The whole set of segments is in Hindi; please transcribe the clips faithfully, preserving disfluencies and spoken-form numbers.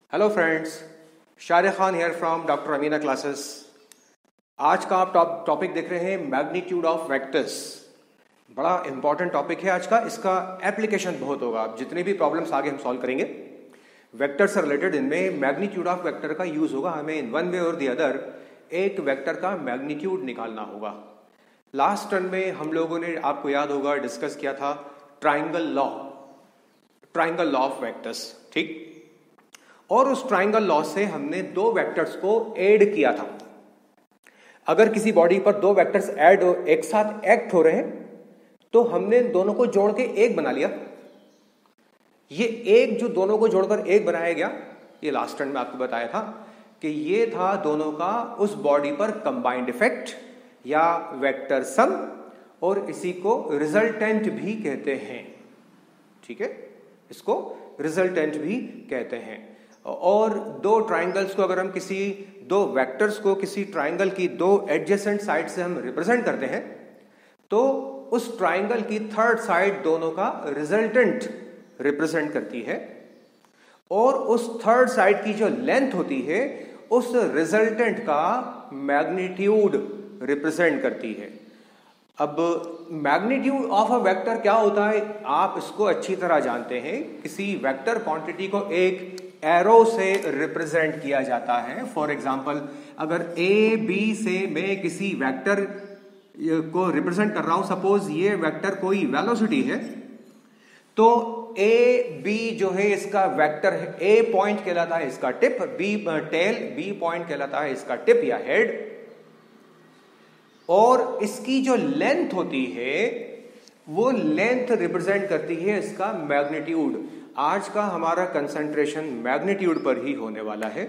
Hello friends, Sharik Khan here from doctor Amina classes. आज का आप टॉप टॉपिक देख रहे हैं मैग्नीट्यूड ऑफ वेक्टर्स। बड़ा इंपॉर्टेंट टॉपिक है आज का। इसका एप्लीकेशन बहुत होगा। आप जितनी भी प्रॉब्लम्स आगे हम सॉल्व करेंगे वेक्टर से रिलेटेड, इनमें मैग्नीट्यूड ऑफ वेक्टर का यूज होगा। हमें इन वन वे और दी अदर एक वेक्टर का मैग्नीट्यूड निकालना होगा। लास्ट टर्म में हम लोगों ने, आपको याद होगा, डिस्कस किया था triangle law, triangle law of vectors, ठीक। और उस ट्राइंगल लॉ से हमने दो वेक्टर्स को ऐड किया था। अगर किसी बॉडी पर दो वेक्टर्स ऐड एक साथ एक्ट हो रहे हैं तो हमने दोनों को जोड़ के एक बना लिया। ये एक जो दोनों को जोड़कर एक बनाया गया, ये लास्ट टर्म में आपको बताया था कि ये था दोनों का उस बॉडी पर कंबाइंड इफेक्ट या वेक्टर सम, और इसी को रिजल्टेंट भी कहते हैं, ठीक है। इसको रिजल्टेंट भी कहते हैं। और दो ट्राइंगल्स को, अगर हम किसी दो वेक्टर्स को किसी ट्राइंगल की दो एडजेसेंट साइड से हम रिप्रेजेंट करते हैं तो उस ट्राइंगल की थर्ड साइड दोनों का रिजल्टेंट रिप्रेजेंट करती है, और उस थर्ड साइड की जो लेंथ होती है उस रिजल्टेंट का मैग्नीट्यूड रिप्रेजेंट करती है। अब मैग्नीट्यूड ऑफ अ वेक्टर क्या होता है, आप इसको अच्छी तरह जानते हैं। किसी वेक्टर क्वांटिटी को एक एरो से रिप्रेजेंट किया जाता है। फॉर एग्जांपल, अगर ए बी से मैं किसी वेक्टर को रिप्रेजेंट कर रहा हूं, सपोज ये वेक्टर कोई वेलोसिटी है, तो ए बी जो है इसका वेक्टर है। ए पॉइंट कहलाता है इसका tip, B tail, B point कहलाता है इसका टिप या हेड, और इसकी जो लेंथ होती है वो लेंथ रिप्रेजेंट करती है इसका मैग्नीट्यूड। आज का हमारा कंसंट्रेशन मैग्नीट्यूड पर ही होने वाला है,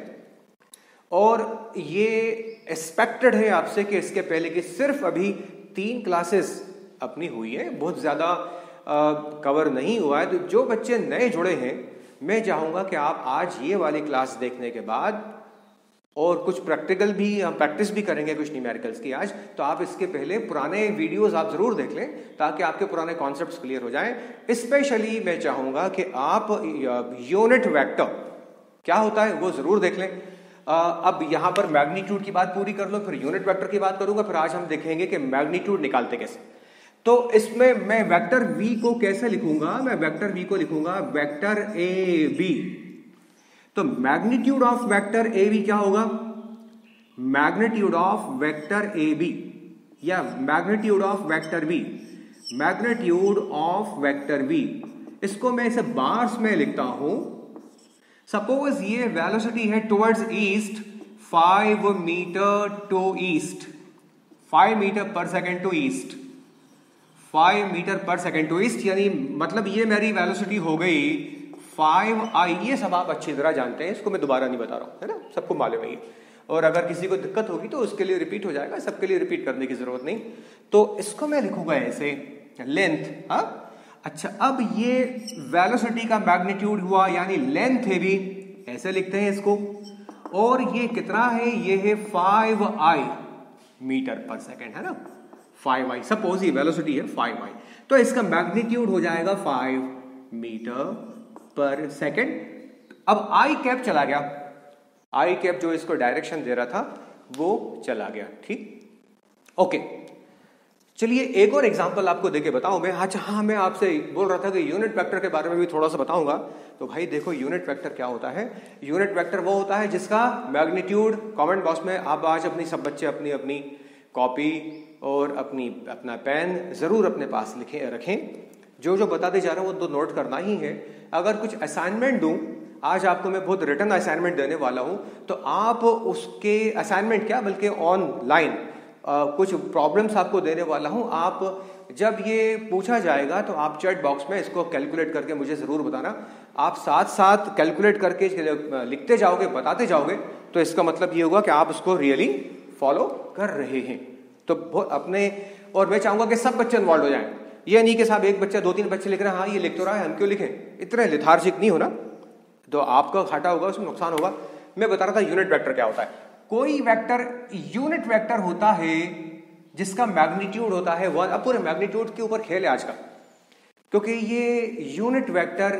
और ये एक्सपेक्टेड है आपसे कि इसके पहले की सिर्फ अभी तीन क्लासेस अपनी हुई है, बहुत ज्यादा कवर नहीं हुआ है। तो जो बच्चे नए जुड़े हैं, मैं चाहूंगा कि आप आज ये वाली क्लास देखने के बाद, और कुछ प्रैक्टिकल भी हम प्रैक्टिस भी करेंगे कुछ न्यूमेरिकल्स की आज, तो आप इसके पहले पुराने वीडियोस आप जरूर देख लें ताकि आपके पुराने कॉन्सेप्ट्स क्लियर हो जाएं। स्पेशली मैं चाहूंगा कि आप यूनिट वेक्टर क्या होता है वो जरूर देख लें। अब यहां पर मैग्नीट्यूड की बात पूरी कर लो, फिर यूनिट वेक्टर की बात करूंगा, फिर आज हम देखेंगे कि मैग्नीट्यूड निकालते कैसे। तो इसमें मैं वेक्टर v को कैसे लिखूंगा, मैं वेक्टर v को लिखूंगा वेक्टर ए बी। तो magnitude of vector A B क्या होगा, magnitude of vector A B या magnitude of vector B, magnitude of vector B. इसको मैं इसे बार्स में लिखता हूं। सपोज ये वेलोसिटी है towards east, five metre to east, five metre per second to east, five metre per second to east, यानी मतलब ये मेरी वेलोसिटी हो गई फाइव आई। ये सब आप अच्छी तरह जानते हैं, इसको मैं दोबारा नहीं बता रहा हूं, है ना, सबको मालूम है ये। और अगर किसी को दिक्कत होगी तो उसके लिए रिपीट हो जाएगा, सबके लिए रिपीट करने की जरूरत नहीं। तो इसको मैं लिखूंगा ऐसे, लेंथ। हाँ, अच्छा, अब ये वेलोसिटी का मैग्नीट्यूड हुआ, यानी लेंथ है भी, ऐसे लिखते हैं इसको। और ये कितना है, ये है five I metre per second, है ना, फाइव आई। सपोज ये वेलोसिटी है फाइव आई, तो इसका मैग्नीट्यूड हो जाएगा फाइव मीटर पर सेकेंड। अब आई कैप चला गया, आई कैप जो इसको डायरेक्शन दे रहा था वो चला गया, ठीक। ओके, चलिए एक और एग्जांपल आपको देके बताऊं मैं। अच्छा हाँ, मैं आपसे बोल रहा था कि यूनिट वेक्टर के बारे में भी थोड़ा सा बताऊंगा। तो भाई देखो, यूनिट वेक्टर क्या होता है। यूनिट वेक्टर वो होता है जिसका मैग्नीट्यूड, कमेंट बॉक्स में आप आज अपनी सब बच्चे अपनी अपनी कॉपी और अपनी अपना पेन जरूर अपने पास लिखें रखें। जो जो बताते जा रहा हूं वो तो नोट करना ही है। अगर कुछ असाइनमेंट दूं, आज आपको मैं बहुत रिटर्न असाइनमेंट देने वाला हूं, तो आप उसके असाइनमेंट क्या बल्कि ऑनलाइन कुछ प्रॉब्लम्स आपको देने वाला हूं। आप जब ये पूछा जाएगा तो आप चैट बॉक्स में इसको कैलकुलेट करके मुझे जरूर बताना। आप साथ साथ कैलकुलेट करके लिखते जाओगे, बताते जाओगे, तो इसका मतलब ये होगा कि आप उसको रियली फॉलो कर रहे हैं। तो अपने, और मैं चाहूंगा कि सब बच्चे इन्वॉल्व हो जाएं। ये नहीं कि साहब एक बच्चा, दो तीन बच्चे लिख रहे हैं, हाँ ये लिख तो रहा है, हम क्यों लिखें, इतने लिथार्जिक नहीं होना, तो आपका घाटा होगा, उसमें नुकसान होगा। मैं बता रहा था यूनिट वेक्टर क्या होता है। कोई वेक्टर यूनिट वेक्टर होता है जिसका मैग्नीट्यूड होता है वन। अब पूरे मैग्नीट्यूड के ऊपर खेल है आज का, क्योंकि ये यूनिट वेक्टर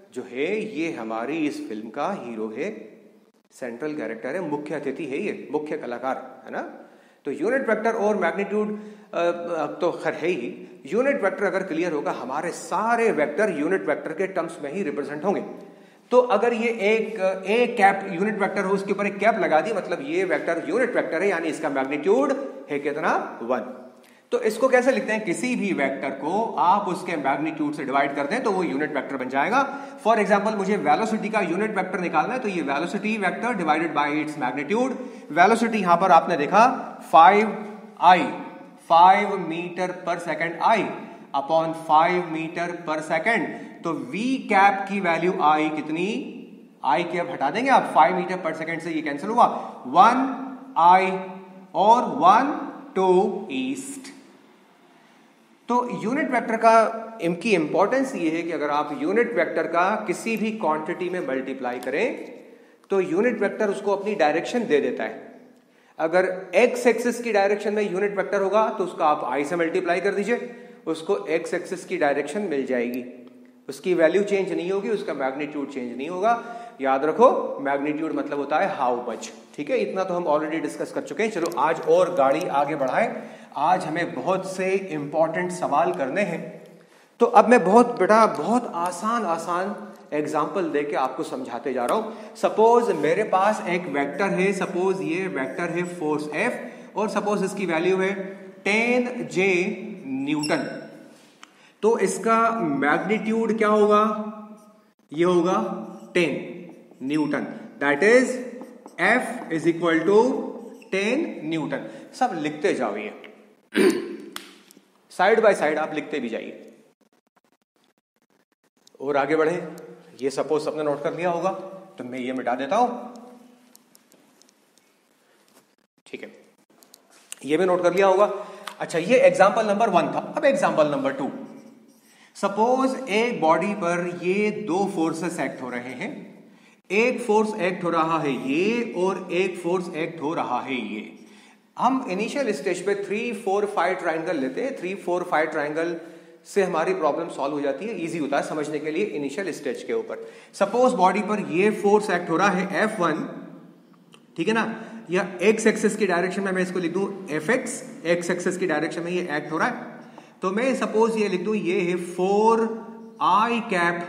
जो है ये हमारी इस फिल्म का हीरो है, सेंट्रल कैरेक्टर है, मुख्य अतिथि है, ये मुख्य कलाकार है ना। तो यूनिट वेक्टर और मैग्नीट्यूड तो खैर है ही। यूनिट वेक्टर अगर क्लियर होगा, हमारे सारे वेक्टर यूनिट वेक्टर के टर्म्स में ही रिप्रेजेंट होंगे। तो अगर ये एक ए कैप यूनिट वेक्टर हो, उसके ऊपर एक कैप लगा दी, मतलब ये वेक्टर यूनिट वेक्टर है, यानी इसका मैग्नीट्यूड है कितना, वन। तो इसको कैसे लिखते हैं, किसी भी वेक्टर को आप उसके मैग्नीट्यूड से डिवाइड कर दें तो वो यूनिट वेक्टर बन जाएगा। फॉर एग्जांपल मुझे वेलोसिटी का यूनिट वेक्टर निकालना है, तो ये velocity vector divided by its magnitude. Velocity यहां पर आपने देखा five I, five metre per second I upon five metre per second. तो v कैप की वैल्यू आई कितनी, आई कैप हटा देंगे आप, फाइव मीटर पर सेकेंड से ये कैंसिल हुआ, वन आई और वन टू ईस्ट। तो यूनिट वेक्टर का इनकी इंपॉर्टेंस ये है कि अगर आप यूनिट वेक्टर का किसी भी क्वांटिटी में मल्टीप्लाई करें तो यूनिट वेक्टर उसको अपनी डायरेक्शन दे देता है। अगर एक्स एक्सिस की डायरेक्शन में यूनिट वेक्टर होगा तो उसका आप आई से मल्टीप्लाई कर दीजिए, उसको एक्स एक्सिस की डायरेक्शन मिल जाएगी, उसकी वैल्यू चेंज नहीं होगी, उसका मैग्नीट्यूड चेंज नहीं होगा। याद रखो मैग्नीट्यूड मतलब होता है हाउ मच, ठीक है। इतना तो हम ऑलरेडी डिस्कस कर चुके हैं। चलो आज और गाड़ी आगे बढ़ाएं, आज हमें बहुत से इंपॉर्टेंट सवाल करने हैं। तो अब मैं बहुत बेटा बहुत आसान आसान एग्जाम्पल देके आपको समझाते जा रहा हूं। सपोज मेरे पास एक वेक्टर है, सपोज ये वेक्टर है फोर्स एफ और सपोज इसकी वैल्यू है टेन जे न्यूटन। तो इसका मैग्नीट्यूड क्या होगा, ये होगा ten newton, that is F is equal to ten newton. सब लिखते जाओ, ये साइड बाय साइड आप लिखते भी जाइए और आगे बढ़े। ये सपोज सबने नोट कर लिया होगा, तो मैं ये मिटा देता हूं, ठीक है, ये भी नोट कर लिया होगा। अच्छा, ये एग्जाम्पल नंबर वन था। अब एग्जाम्पल नंबर टू, सपोज एक बॉडी पर ये दो फोर्सेस एक्ट हो रहे हैं, एक फोर्स एक्ट हो रहा है ये और एक फोर्स एक्ट हो रहा है ये। हम इनिशियल स्टेज पे थ्री फोर फाइव ट्राइंगल लेते हैं, थ्री फोर फाइव ट्राइंगल से हमारी प्रॉब्लम सॉल्व हो जाती है, इजी होता है समझने के लिए इनिशियल स्टेज के ऊपर। सपोज बॉडी पर ये फोर्स एक्ट हो रहा है एफ वन, ठीक है ना, या एक्स एक्सिस की डायरेक्शन में मैं इसको लिख दूं एफ एक्स, एक्स एक्सिस की डायरेक्शन में ये एक्ट हो रहा है। तो मैं सपोज ये लिख दूं ये है four I cap,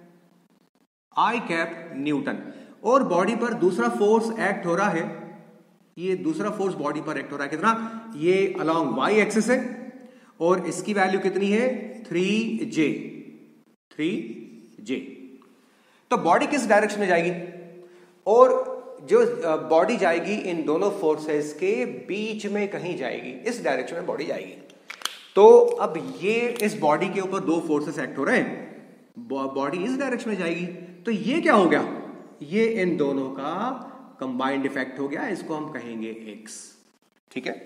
I cap newton, और बॉडी पर दूसरा फोर्स एक्ट हो रहा है, ये दूसरा फोर्स बॉडी पर एक्ट हो रहा है कितना, ये अलोंग वाई एक्सिस है और इसकी वैल्यू कितनी है थ्री जे, थ्री जे। तो बॉडी किस डायरेक्शन में जाएगी, और जो बॉडी जाएगी इन दोनों फोर्सेस के बीच में कहीं जाएगी, इस डायरेक्शन में बॉडी जाएगी। तो अब ये इस बॉडी के ऊपर दो फोर्सेस एक्ट हो रहे हैं, बॉडी इस डायरेक्शन में जाएगी, तो ये क्या हो गया, ये इन दोनों का कंबाइंड इफेक्ट हो गया, इसको हम कहेंगे एक्स, ठीक है।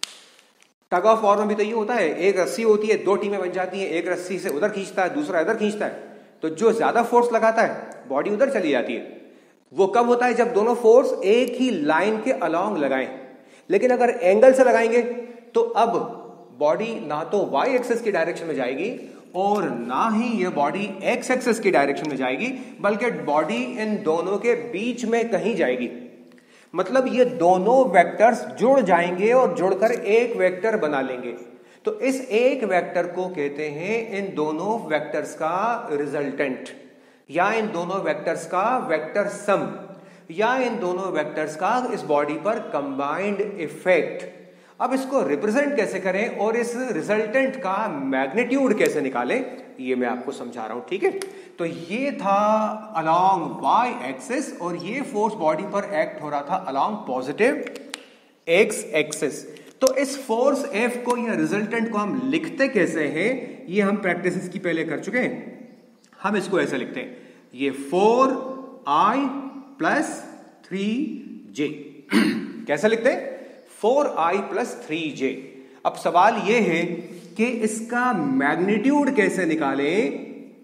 टग ऑफ वॉर में भी तो ये होता है, एक रस्सी होती है, दो टीमें बन जाती हैं, एक रस्सी से उधर खींचता है, दूसरा इधर खींचता है, तो जो ज्यादा फोर्स लगाता है बॉडी उधर चली जाती है। वो कब होता है, जब दोनों फोर्स एक ही लाइन के अलोंग लगाएं। लेकिन अगर एंगल से लगाएंगे तो अब बॉडी ना तो वाई एक्सिस की डायरेक्शन में जाएगी और ना ही ये बॉडी एक्स एक्सिस की डायरेक्शन में जाएगी, बल्कि बॉडी इन दोनों के बीच में कहीं जाएगी। मतलब ये दोनों वेक्टर्स जुड़ जाएंगे और जुड़कर एक वेक्टर बना लेंगे। तो इस एक वेक्टर को कहते हैं इन दोनों वेक्टर्स का रिजल्टेंट, या इन दोनों वेक्टर्स का वेक्टर सम, या इन दोनों वेक्टर्स का इस बॉडी पर कंबाइंड इफेक्ट। अब इसको रिप्रेजेंट कैसे करें और इस रिजल्टेंट का मैग्नीट्यूड कैसे निकालें, ये मैं आपको समझा रहा हूं, ठीक है। तो ये था अलोंग वाई एक्सिस और ये फोर्स बॉडी पर एक्ट हो रहा था अलोंग पॉजिटिव एक्स एक्सिस। तो इस फोर्स एफ को या रिजल्टेंट को हम लिखते कैसे हैं, ये हम प्रैक्टिस इसकी पहले कर चुके हैं। हम इसको ऐसे लिखते हैं, ये four I plus three J. कैसे लिखते हैं, four I plus three J. अब सवाल यह है कि इसका मैग्नीट्यूड कैसे निकालें,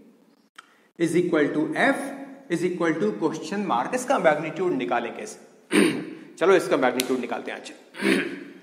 is equal to F is equal to question mark, इसका मैग्नीट्यूड निकालें कैसे। चलो इसका मैग्नीट्यूड निकालते हैं। आज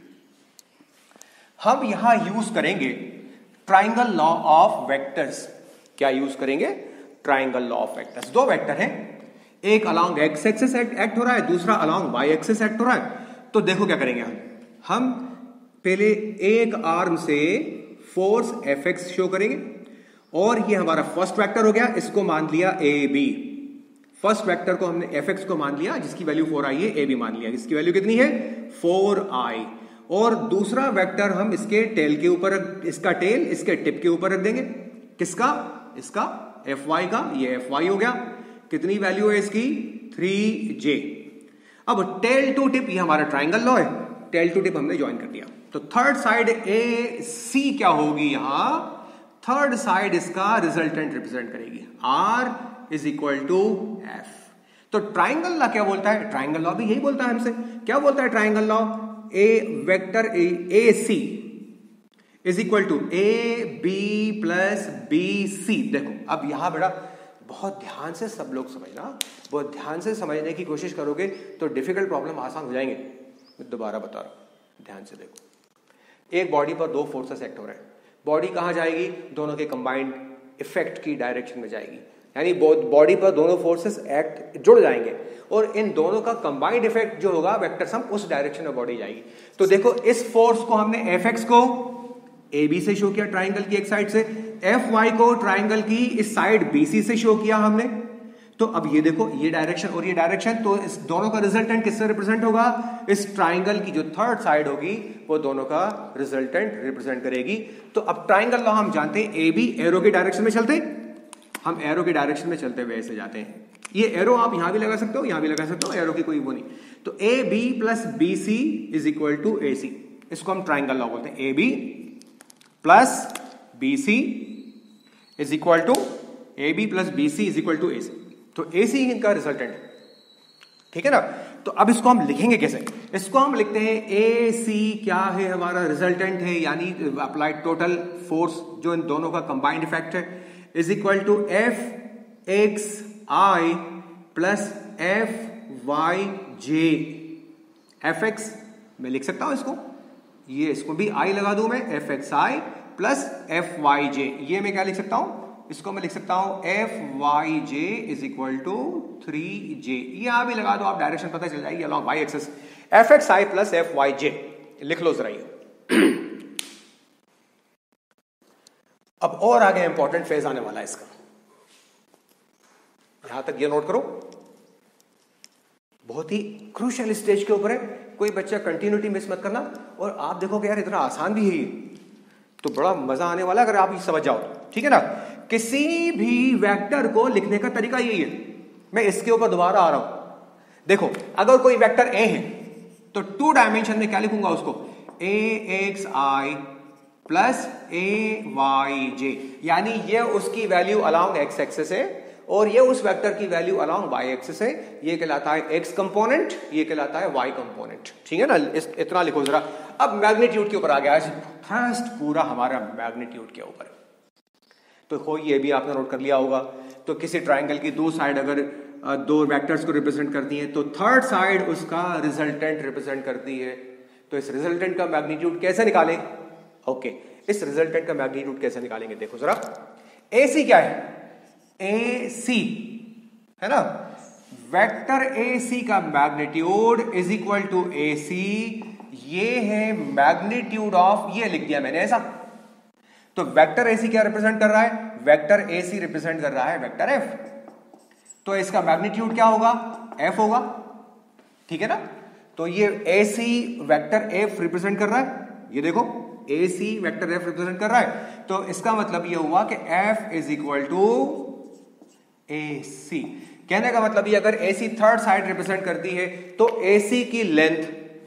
हम यहां यूज करेंगे ट्राइंगल लॉ ऑफ वेक्टर्स। क्या यूज करेंगे, ट्राइंगल लॉ ऑफ वेक्टर्स। दो वेक्टर हैं, एक अलॉन्ग एक्स एक्सिस एक्ट हो रहा है, दूसरा अलॉन्ग वाई एक्सिस एक्ट हो रहा है। तो देखो क्या करेंगे हम हम पहले एक आर्म से फोर्स एफ एक्स शो करेंगे, और ये हमारा फर्स्ट वेक्टर हो गया, इसको मान लिया ए बी। फर्स्ट वेक्टर को हमने एफ एक्स को मान लिया, जिसकी वैल्यू फोर आई है, ए बी मान लिया, इसकी वैल्यू कितनी है, फोर आई। और दूसरा वेक्टर हम इसके टेल के ऊपर, इसका टेल इसके टिप के ऊपर रख देंगे, किसका, इसका एफ वाई का, ये एफ वाई हो गया। कितनी वैल्यू है इसकी, थ्री जे। अब टेल टू टिप, ये हमारा ट्राइंगल लॉ है, टेल टू टिप हमने ज्वाइन कर दिया। तो थर्ड साइड ए सी क्या होगी, यहां थर्ड साइड इसका रिजल्टेंट रिप्रेजेंट करेगी, R is equal to F. तो ट्राइंगल लॉ क्या बोलता है, ट्राइंगल लॉ भी यही बोलता है हमसे, क्या बोलता है triangle law, A vector A C is equal to A B plus B C. देखो अब यहां बेटा बहुत ध्यान से सब लोग समझना, बहुत ध्यान से समझने की कोशिश करोगे तो डिफिकल्ट प्रॉब्लम आसान हो जाएंगे। मैं दोबारा बता रहा हूं, ध्यान से देखो। एक बॉडी पर दो फोर्सेस एक्ट हो रहे हैं, बॉडी कहां जाएगी, दोनों के कंबाइंड इफेक्ट की डायरेक्शन में जाएगी, यानी बॉडी पर दोनों फोर्सेस एक्ट जुड़ जाएंगे, और इन दोनों का कंबाइंड इफेक्ट जो होगा वेक्टर सम, उस डायरेक्शन में बॉडी जाएगी। तो देखो इस फोर्स को हमने एफ एक्स को ए बी से शो किया, ट्राइंगल की एक साइड से, एफ वाई को ट्राइंगल की इस साइड बी सी से शो किया हमने। तो अब ये देखो, ये डायरेक्शन और ये डायरेक्शन, तो इस दोनों का रिजल्टेंट किससे रिप्रेजेंट होगा, इस ट्राइंगल की जो थर्ड साइड होगी वो दोनों का रिजल्टेंट रिप्रेजेंट करेगी। तो अब ट्राइंगल लॉ हम जानते हैं, ए बी एरो की डायरेक्शन में चलते, हम एरो की डायरेक्शन में चलते हुए ऐसे जाते हैं। ये एरो आप यहां भी लगा सकते हो, यहां भी लगा सकते हो, एरो की कोई वो नहीं। तो A B plus B C is equal to A C, इसको हम ट्राइंगल लॉ बोलते हैं। A B plus B C is equal to A B plus B C is equal to A C. तो ए सी इनका रिजल्टेंट, ठीक है ना। तो अब इसको हम लिखेंगे कैसे, इसको हम लिखते हैं ए सी क्या है, हमारा रिजल्टेंट है, यानी अप्लाइड टोटल फोर्स जो इन दोनों का कंबाइंड इफेक्ट है, is equal to F x I plus F Y J. F X मैं लिख सकता हूं इसको, ये इसको भी आई लगा दूं मैं, एफ एक्स आई प्लस एफ वाई जे। ये मैं क्या लिख सकता हूं, इसको मैं लिख सकता हूं F Y J is equal to three J. यहां भी लगा दो आप, डायरेक्शन पता चल जाएगी along Y axis. F x आई प्लस एफ वाई जे लिख लो जरा ये। अब और आगे इंपॉर्टेंट फेज आने वाला है इसका, यहां तक ये नोट करो, बहुत ही क्रूशियल स्टेज के ऊपर है, कोई बच्चा कंटिन्यूटी मिस मत करना। और आप देखोगे यार इतना आसान भी है ये, तो बड़ा मजा आने वाला अगर आप ये समझ जाओ, ठीक है ना। किसी भी वेक्टर को लिखने का तरीका यही है, मैं इसके ऊपर दोबारा आ रहा हूं। देखो अगर कोई वेक्टर ए है तो टू डायमेंशन में क्या लिखूंगा उसको, A X I plus A Y J, यानी ये उसकी वैल्यू अलॉन्ग एक्स एक्सिस है और ये उस वेक्टर की वैल्यू अलॉन्ग वाई एक्सिस है। ये कहलाता है एक्स कंपोनेंट, ये कहलाता है वाई कंपोनेंट, ठीक है ना। इस, इतना लिखो जरा। अब मैग्नीट्यूड के ऊपर आ गया, फर्स्ट पूरा हमारा मैग्नीट्यूड के ऊपर। तो हो ये भी आपने नोट कर लिया होगा। तो किसी ट्राइंगल की दो साइड अगर दो वेक्टर्स को रिप्रेजेंट करती है तो थर्ड साइड उसका रिजल्टेंट रिप्रेजेंट करती है। तो इस रिजल्टेंट का मैग्नीट्यूड कैसे निकालें, ओके okay. इस रिजल्टेंट का मैग्नीट्यूड कैसे निकालेंगे, देखो जरा। ए सी क्या है, ए सी है ना, वेक्टर ए सी का magnitude is equal to A C, ये है मैग्नीट्यूड ऑफ, ये लिख दिया मैंने ऐसा। तो वेक्टर ए सी क्या रिप्रेजेंट कर रहा है, वेक्टर ए सी रिप्रेजेंट कर रहा है वेक्टर एफ, तो इसका मैग्नीट्यूड क्या होगा, एफ होगा, ठीक है ना। तो ये A C vector F represent कर रहा है, ये देखो A C vector F represent कर रहा है। तो इसका मतलब ये हुआ कि F is equal to A C. कहने का मतलब ये अगर A C third side represent करती है तो ए सी की लेंथ,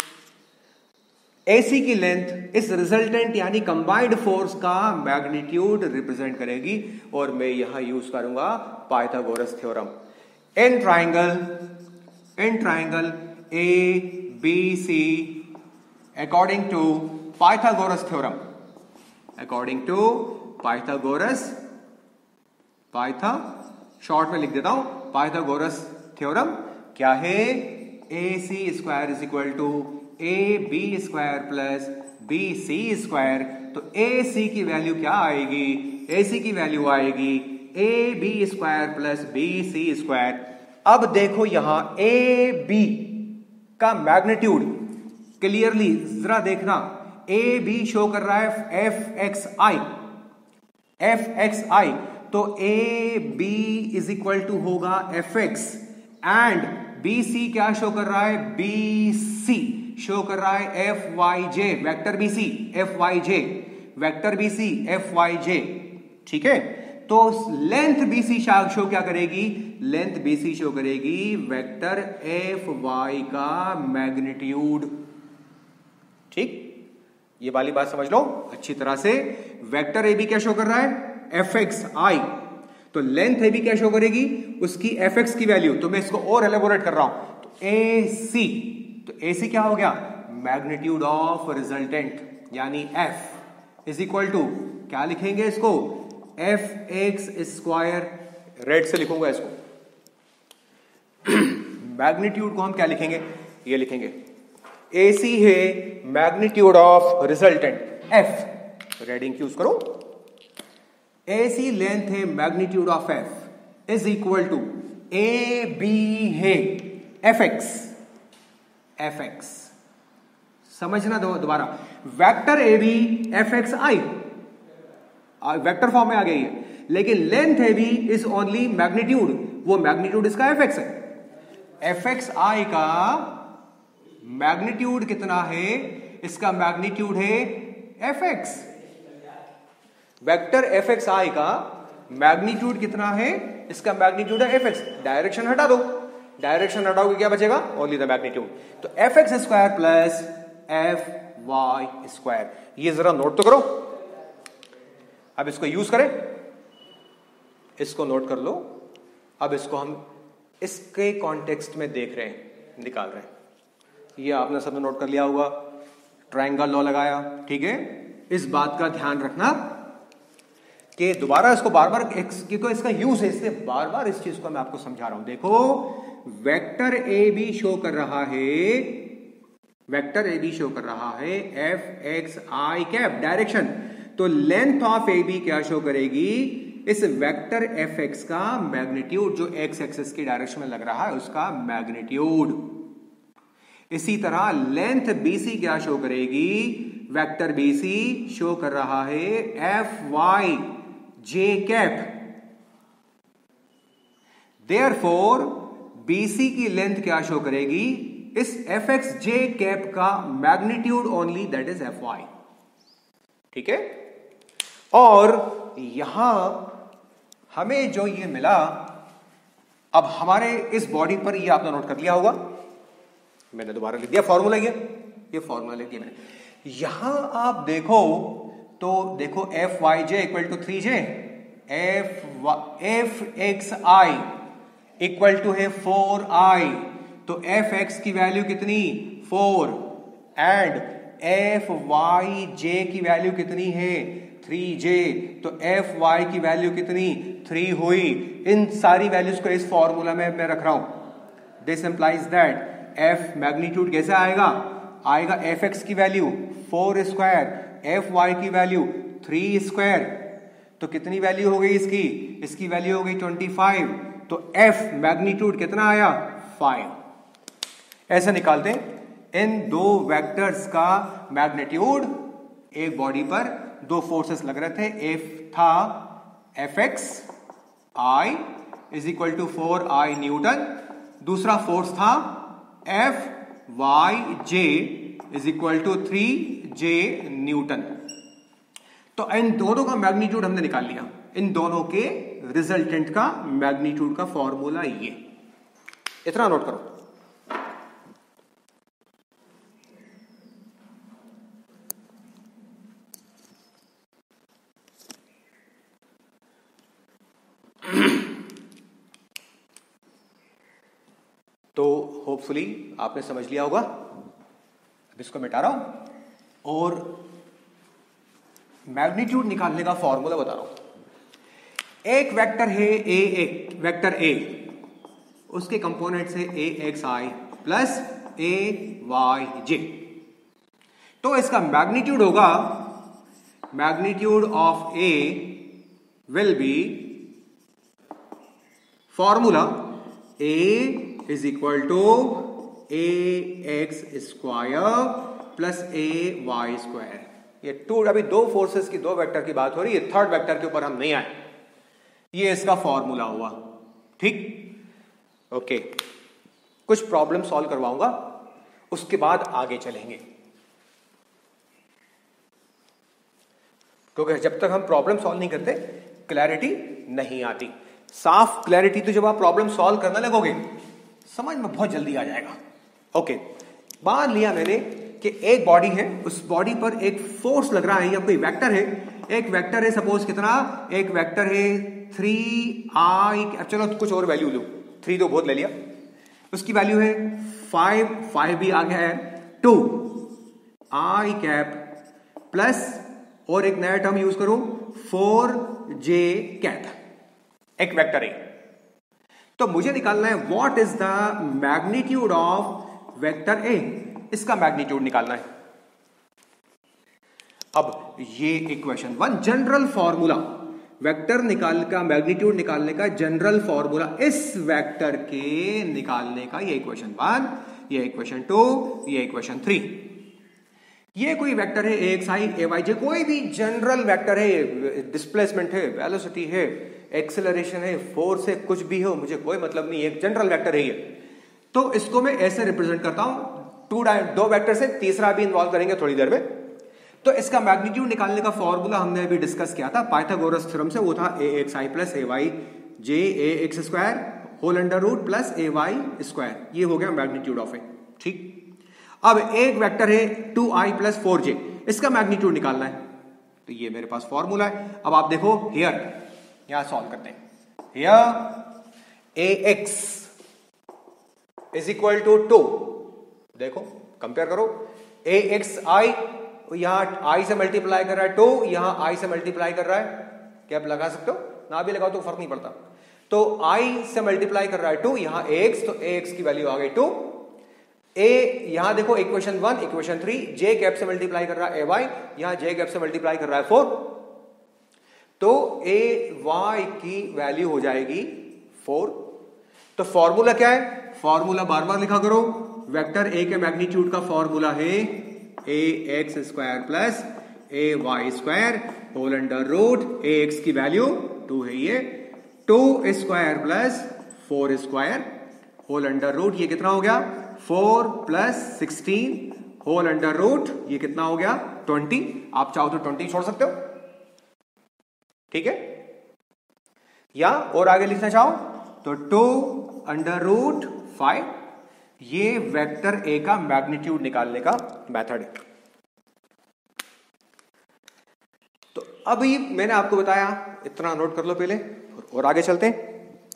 ए सी की लेंथ इस रिजल्टेंट यानी कंबाइंड फोर्स का मैग्नीट्यूड रिप्रेजेंट करेगी। और मैं यहां यूज करूंगा Pythagoras theorem. In triangle in triangle A B C according to Pythagoras theorem, according to Pythagoras, Pytha short में लिख देता हूं, पाइथागोरस थ्योरम क्या है, A C square is equal to A B square plus B C square. तो ए सी की वैल्यू क्या आएगी, ए सी की वैल्यू आएगी A B square plus B C square. अब देखो यहां ए बी का मैग्नीट्यूड क्लियरली जरा देखना, ए बी शो कर रहा है F x I, F x I, तो A B is equal to होगा F X, and B C क्या शो कर रहा है, बी सी शो कर रहा है F Y J, vector B C F Y J, vector B C F Y J. ठीक है, तो लेंथ बी सी शो क्या करेगी, लेंथ बी सी शो करेगी वेक्टर एफ वाई का मैग्नीट्यूड। ठीक, ये वाली बात समझ लो अच्छी तरह से। वेक्टर ए बी क्या शो कर रहा है, एफ एक्स आई, तो लेंथ ए बी क्या शो करेगी, उसकी एफ एक्स की वैल्यू। तो मैं इसको और एलेबोरेट कर रहा हूं, तो ए सी, तो ए सी क्या हो गया, मैग्नीट्यूड ऑफ रिजल्टेंट, यानी एफ इज इक्वल टू क्या लिखेंगे इसको, एफ एक्स स्क्वायर, रेड से लिखूंगा इसको। मैग्नीट्यूड को हम क्या लिखेंगे, ये लिखेंगे ए सी है मैग्नीट्यूड ऑफ रिजल्टेंट एफ, रेडिंग यूज करो। ए सी लेंथ है magnitude of F is equal to A B है एफ एक्स, एफ एक्स समझना दो दोबारा, vector A B F x I vector form में आ गई है, लेकिन length A B is only magnitude, वो मैग्नीट्यूड इसका एफ एक्स है। एफ एक्स आई का मैग्नीट्यूड कितना है, इसका मैग्नीट्यूड है F X, vector F x I का मैग्नीट्यूड कितना है, इसका मैग्नीट्यूड है एफ एक्स। डायरेक्शन हटा दो, डायरेक्शन हटाओगे क्या बचेगा, ओनली द मैग्नीट्यूड। तो F x square plus F Y square, ये जरा नोट तो करो। अब इसको यूज करें, इसको नोट कर लो। अब इसको हम इसके कॉन्टेक्स्ट में देख रहे हैं, निकाल रहे हैं। ये आपने सबने नोट कर लिया होगा, ट्रायंगल लॉ लगाया। ठीक है, इस बात का ध्यान रखना कि दोबारा इसको बार बार, क्योंकि इसका यूज है, इसलिए बार बार इस चीज को मैं आपको समझा रहा हूं। देखो वेक्टर ए बी शो कर रहा है, वेक्टर ए बी शो कर रहा है F x I cap direction, तो लेंथ ऑफ ए बी क्या शो करेगी, इस वेक्टर एफ एक्स का मैग्नीट्यूड, जो एक्स एक्सिस की डायरेक्शन में लग रहा है उसका मैग्नीट्यूड। इसी तरह लेंथ बी सी क्या शो करेगी, वेक्टर बी सी शो कर रहा है F Y J cap, therefore B C की लेंथ क्या शो करेगी, इस एफ एक्स जे कैप का magnitude only, that is F Y. ठीक है, और यहां हमें जो ये मिला, अब हमारे इस बॉडी पर, ये आपने नोट कर लिया होगा, मैंने दोबारा लिख दिया फॉर्मूला, ये ये फॉर्मूला लिख दिया मैंने। यहां आप देखो तो देखो F Y J equal to three J, F F x I equal to है फोर आई, तो एफ एक्स की वैल्यू कितनी, four, and F Y J की वैल्यू कितनी है, थ्री जे, तो एफ वाई की वैल्यू कितनी, थ्री हुई। इन सारी वैल्यूज को इस फॉर्मूला में मैं रख रहा हूं। This implies that F magnitude कैसे आएगा, आएगा एफ एक्स की value four square, F Y की वैल्यू थ्री स्क्वायर, तो कितनी वैल्यू हो गई इसकी, इसकी वैल्यू हो गई ट्वेंटी फाइव, तो एफ मैग्नीट्यूड कितना आया, फाइव। ऐसे निकालते हैं इन दो वेक्टर्स का मैग्नीट्यूड। एक बॉडी पर दो फोर्सेस लग रहे थे, एक था F x I is equal to four I newton, दूसरा फोर्स था F Y J is equal to three J newton. तो इन दोनों का मैग्नीट्यूड हमने निकाल लिया, इन दोनों के रिजल्टेंट का मैग्नीट्यूड का फॉर्मूला ये, इतना नोट करो। तो होपफुली आपने समझ लिया होगा। अब इसको मिटा रहा हूं और मैग्नीट्यूड निकालने का फॉर्मूला बता रहा हूं। एक वेक्टर है ए, एक वेक्टर ए, उसके कंपोनेंट्स है A X I plus A Y J, तो इसका मैग्नीट्यूड होगा, magnitude of A will be formula A is equal to A x square plus A Y square. ये टू, अभी दो फोर्सेस की, दो वेक्टर की बात हो रही है, थर्ड वेक्टर के ऊपर हम नहीं आए। ये इसका फॉर्मूला हुआ, ठीक। ओके, कुछ प्रॉब्लम सॉल्व करवाऊंगा, उसके बाद आगे चलेंगे, क्योंकि जब तक हम प्रॉब्लम सॉल्व नहीं करते क्लैरिटी नहीं आती। साफ क्लैरिटी तो जब आप प्रॉब्लम सॉल्व करने लगोगे समझ में बहुत जल्दी आ जाएगा। ओके, मान लिया मैंने कि एक बॉडी है, उस बॉडी पर एक फोर्स लग रहा है या कोई वेक्टर है। एक वेक्टर है, सपोज कितना, एक वेक्टर है थ्री आई, चलो कुछ और वैल्यू लो, थ्री तो बहुत ले लिया, उसकी वैल्यू है फाइव, फाइव भी आ गया है, टू आई कैप प्लस, और एक नया टर्म यूज करूं, फोर जे कैप, एक वेक्टर है। तो मुझे निकालना है what is the magnitude of vector A, इसका मैग्नीट्यूड निकालना है। अब ये equation one, general formula, vector निकाल का मैग्नीट्यूड निकालने का जनरल फॉर्मूला इस वेक्टर के निकालने का, ये इक्वेशन वन, ये इक्वेशन टू, ये इक्वेशन थ्री। ये कोई वेक्टर है, A X I A Y J, कोई भी जनरल वेक्टर है, डिस्प्लेसमेंट है, वेलोसिटी है, एक्सेलरेशन है, फोर्स है, कुछ भी हो, मुझे कोई मतलब नहीं, एक जनरल वेक्टर है ये। तो इसको मैं ऐसे रिप्रेजेंट करता हूं, टू दो वेक्टर से, तीसरा भी इन्वॉल्व करेंगे थोड़ी देर में। तो इसका मैग्नीट्यूड निकालने का फॉर्मूला हमने अभी डिस्कस किया था पाइथागोरस थ्योरम से, वो था A X I plus A Y J A x square whole under root plus A Y square. ये हो गया मैग्नीट्यूड ऑफ ए, ठीक। अब एक वेक्टर है two i plus four j, इसका मैग्नीट्यूड निकालना है, तो ये मेरे पास फॉर्मूला है। अब आप देखो हियर, यहां सॉल्व करते हैं, here A x is equal to two, देखो कंपेयर करो, ए एक्स आई यहां आई से मल्टीप्लाई कर रहा है, टू यहां आई से मल्टीप्लाई कर रहा है, क्या आप लगा सकते हो, ना भी लगाओ तो फर्क नहीं पड़ता। तो आई से मल्टीप्लाई कर रहा है टू, यहां ए एक्स, तो ए एक्स की वैल्यू आ गई टू। ए यहां देखो equation one, equation three, j cap से मल्टीप्लाई कर रहा है ए वाई, यहां जे कैप से मल्टीप्लाई कर रहा है फोर, तो ए वाई की वैल्यू हो जाएगी फोर। तो फॉर्मूला क्या है, फॉर्मूला बार बार लिखा करो, वेक्टर ए के मैग्नीट्यूड का फॉर्मूला है A x square plus A Y square whole under root, A x की वैल्यू टू है, ये two square plus four square whole under root, ये कितना हो गया, four plus sixteen whole under root, ये कितना हो गया, ट्वेंटी। आप चाहो तो ट्वेंटी छोड़ सकते हो, ठीक है, या और आगे लिखना चाहो तो टू अंडर रूट फाइव। ये वेक्टर ए का मैग्नीट्यूड निकालने का मेथड है। तो अभी मैंने आपको बताया, इतना नोट कर लो पहले, और आगे चलते हैं।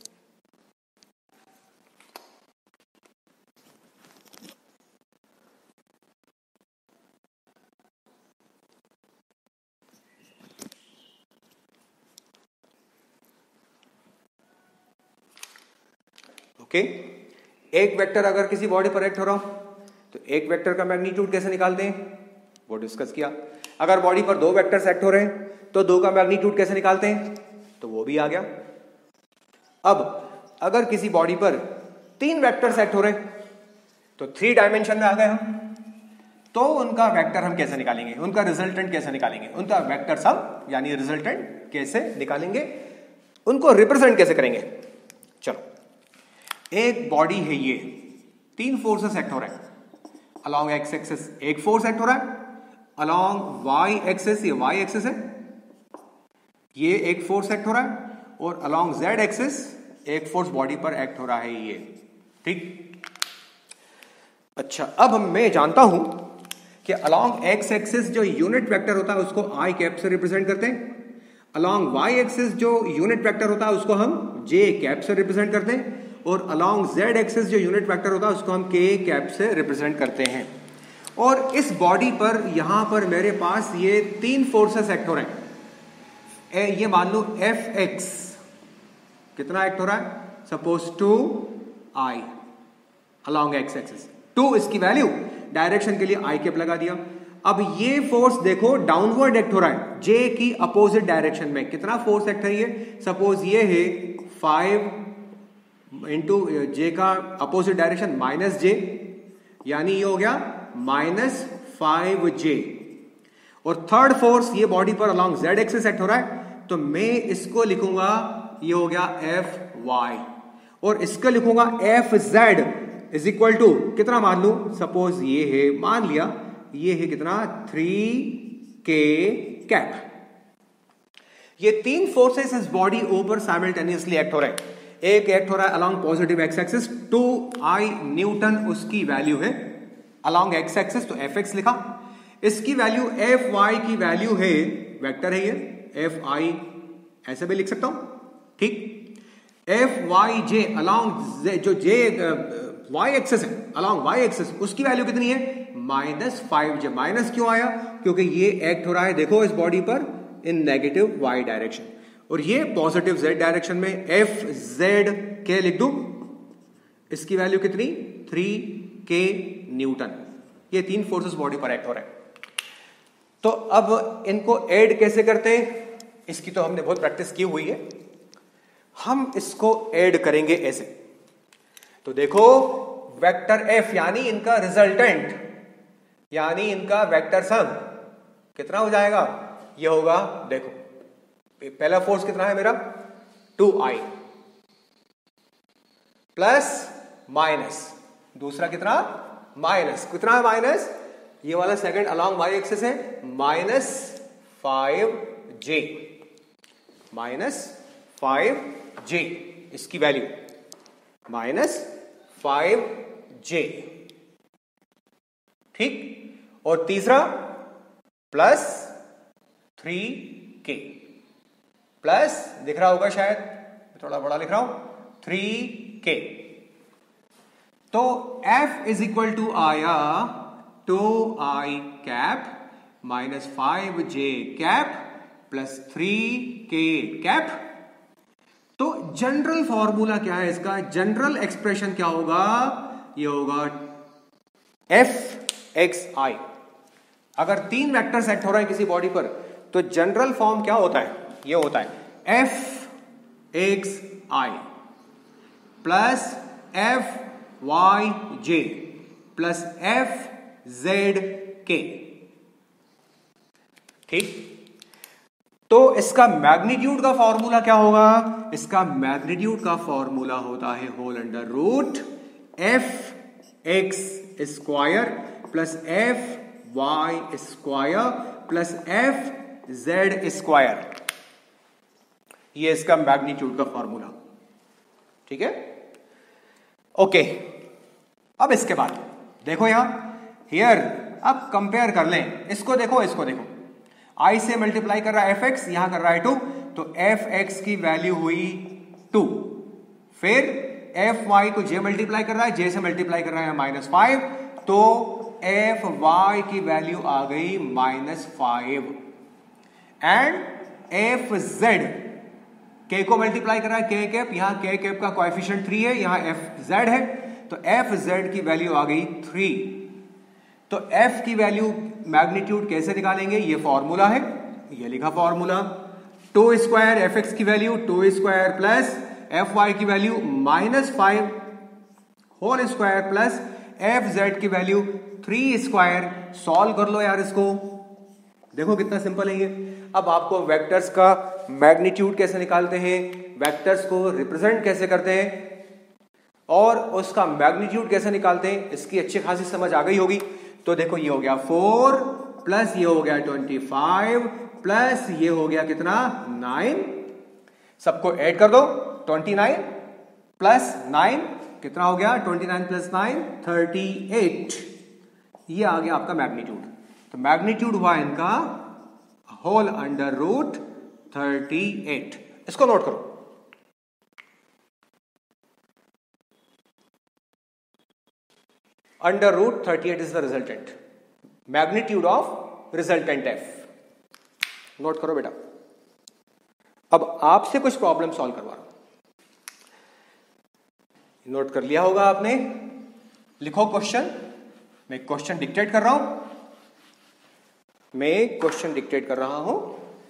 ओके, एक वेक्टर अगर किसी बॉडी पर एक्ट हो रहा हो तो एक वेक्टर का मैग्नीट्यूड कैसे निकालते हैं, वो डिस्कस किया। अगर बॉडी पर दो वेक्टर्स एक्ट हो रहे हैं तो दो का मैग्नीट्यूड कैसे निकालते हैं, तो वो भी आ गया। अब अगर किसी बॉडी पर तीन वेक्टर्स एक्ट हो रहे हैं तो थ्री डायमेंशन में आ गए हम, तो उनका वेक्टर हम कैसे निकालेंगे, उनका रिजल्टेंट कैसे निकालेंगे, उनका वेक्टर सम यानी रिजल्टेंट कैसे निकालेंगे, उनको रिप्रेजेंट कैसे करेंगे। चलो, एक बॉडी है, ये तीन फोर्सेस एक्ट हो रहे हैं, अलॉन्ग एक्स एक्सिस एक फोर्स एक्ट हो रहा है, अलॉन्ग वाई एक्सिस, ये वाई एक्सिस है, ये एक फोर्स एक्ट हो रहा है, और अलॉन्ग जेड एक्सिस एक फोर्स बॉडी पर एक्ट हो रहा है, ये, ठीक। अच्छा, अब मैं जानता हूं कि अलॉन्ग एक्स एक्सिस जो यूनिट वेक्टर होता है उसको आई कैप से रिप्रेजेंट करते हैं, अलॉन्ग वाई एक्सिस जो यूनिट वेक्टर होता है उसको हम जे कैप से रिप्रेजेंट करते हैं, और अलॉन्ग जेड एक्सिस जो यूनिट वेक्टर होता है उसको हम के कैप से रिप्रेजेंट करते हैं। और इस बॉडी पर यहां पर मेरे पास ये तीन फोर्सेस एक्ट हो रहे हैं। ये मान लो एफ एक्स कितना एक्ट हो रहा है, suppose two i along x axis, two इसकी वैल्यू, डायरेक्शन के लिए आई कैप लगा दिया। अब ये फोर्स देखो डाउनवर्ड एक्ट हो रहा है, जे की अपोजिट डायरेक्शन में। कितना फोर्स एक्ट है ये, सपोज ये है फाइव इंटू जे का अपोजिट डायरेक्शन माइनस जे, यानी ये हो गया माइनस फाइव जे। और थर्ड फोर्स ये बॉडी पर अलोंग जेड एक्सिस एक्ट हो रहा है, तो मैं इसको लिखूंगा, ये हो गया एफ वाई, और इसको लिखूंगा F z is equal to कितना मान लू, सपोज ये है, मान लिया ये है कितना, थ्री के कैप। ये तीन फोर्सेस इस बॉडी ऊपर साइमल्टेनियसली एक्ट हो रहे हैं। एक एक्ट हो रहा है along positive x axis, two i newton उसकी वैल्यू है अलोंग एक्स एक्सिस, तो एफ एक्स लिखा। इसकी वैल्यू एफ वाई की वैल्यू है, वेक्टर है ये, एफ आई ऐसे भी लिख सकता हूं, ठीक। एफ वाई जे अलोंग जो जे वाई एक्सिस है, अलोंग वाई एक्सिस, उसकी वैल्यू कितनी है, माइनस फाइव जे। माइनस क्यों आया, क्योंकि ये एक्ट हो रहा है देखो इस बॉडी पर इन नेगेटिव वाई डायरेक्शन, और ये पॉजिटिव जेड डायरेक्शन में। एफ जेड के लिख दूं, इसकी वैल्यू कितनी, थ्री के न्यूटन। ये तीन फोर्सेस बॉडी पर एक्ट हो रहे हैं। तो अब इनको ऐड कैसे करते हैं, इसकी तो हमने बहुत प्रैक्टिस की हुई है। हम इसको ऐड करेंगे ऐसे, तो देखो वेक्टर एफ यानी इनका रिजल्टेंट, यानी इनका वेक्टर सम कितना हो जाएगा, ये होगा, देखो पहला फोर्स कितना है मेरा, टू आई प्लस माइनस, दूसरा कितना, माइनस, कितना है माइनस, ये वाला सेकंड अलोंग वाई एक्सिस है, minus five j, minus five j, इसकी वैल्यू माइनस फाइव जे, ठीक। और तीसरा प्लस थ्री के, प्लस दिख रहा होगा शायद, थोड़ा बड़ा लिख रहा हूं, थ्री के। तो F इज इक्वल टू आया two i cap minus five j cap plus three k cap. तो जनरल फॉर्मूला क्या है इसका, जनरल एक्सप्रेशन क्या होगा, ये होगा एफ एक्स आई। अगर तीन वेक्टर सेट हो रहे हैं किसी बॉडी पर, तो जनरल फॉर्म क्या होता है, ये होता है एफ एक्स आई plus F Y j plus F z k, ठीक। तो इसका मैग्नीट्यूड का फॉर्मूला क्या होगा, इसका मैग्नीट्यूड का फॉर्मूला होता है whole under root F x square plus F Y square plus F z square, ये इसका मैग्नीट्यूड का फॉर्मूला, ठीक है, ओके। अब इसके बाद देखो यहां हियर, अब कंपेयर कर लें इसको, देखो इसको देखो, आई से मल्टीप्लाई कर रहा है एफ एक्स, यहां कर रहा है टू, तो एफ एक्स की वैल्यू हुई टू, फिर एफ वाई को जे मल्टीप्लाई कर रहा है, जे से मल्टीप्लाई कर रहा है माइनस फाइव, तो एफ वाई की वैल्यू आ गई minus five, and F z k को मल्टीप्लाई कर रहा है के कैप, यहां के कैप का कोएफिशिएंट थ्री है, यहां एफ जेड है, तो एफ जेड की वैल्यू आ गई थ्री। तो एफ की वैल्यू मैग्नीट्यूड कैसे निकालेंगे, ये फॉर्मूला है, ये लिखा formula, two square F x की value two square plus F Y की value minus five whole square plus F z की वैल्यू थ्री स्क्वायर। सॉल्व कर लो यार इसको, देखो कितना सिंपल है ये। अब आपको वेक्टर्स का मैग्नीट्यूड कैसे निकालते हैं, वेक्टर्स को रिप्रेजेंट कैसे करते हैं और उसका मैग्नीट्यूड कैसे निकालते हैं, इसकी अच्छी खासी समझ आ गई होगी। तो देखो ये हो गया फोर प्लस ये हो गया ट्वेंटी फाइव प्लस ये हो गया कितना नाइन, सबको ऐड कर दो, ट्वेंटी नाइन प्लस नाइन कितना हो गया, twenty nine plus nine thirty eight, ये आ गया आपका मैग्नीट्यूड। तो मैग्नीट्यूड हुआ इनका whole under root thirty eight, इसको नोट करो। Under root thirty eight is the resultant, magnitude of resultant F, note करो बेटा। अब आपसे कुछ प्रॉब्लम सॉल्व करवा रहा हूं, नोट कर लिया होगा आपने, लिखो क्वेश्चन, मैं क्वेश्चन डिक्टेट कर रहा हूं, मैं क्वेश्चन डिक्टेट कर रहा हूं,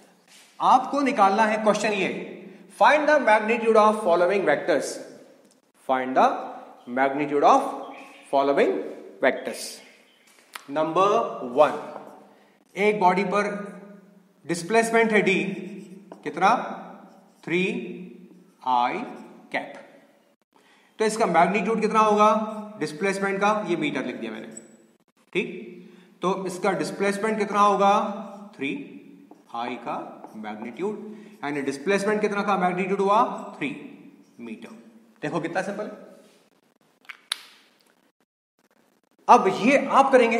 आपको निकालना है क्वेश्चन ये, find the magnitude of following vectors, find the magnitude of following vectors. Number one, एक बॉडी पर डिस्प्लेसमेंट है डी, कितना, थ्री आई कैप। तो इसका मैग्नीट्यूड कितना होगा डिस्प्लेसमेंट का, ये मीटर लिख दिया मैंने, ठीक। तो इसका डिस्प्लेसमेंट कितना होगा, थ्री आई का मैग्नीट्यूड, यानी डिस्प्लेसमेंट कितना का मैग्नीट्यूड हुआ, थ्री मीटर। देखो कितना सिंपल। अब ये आप करेंगे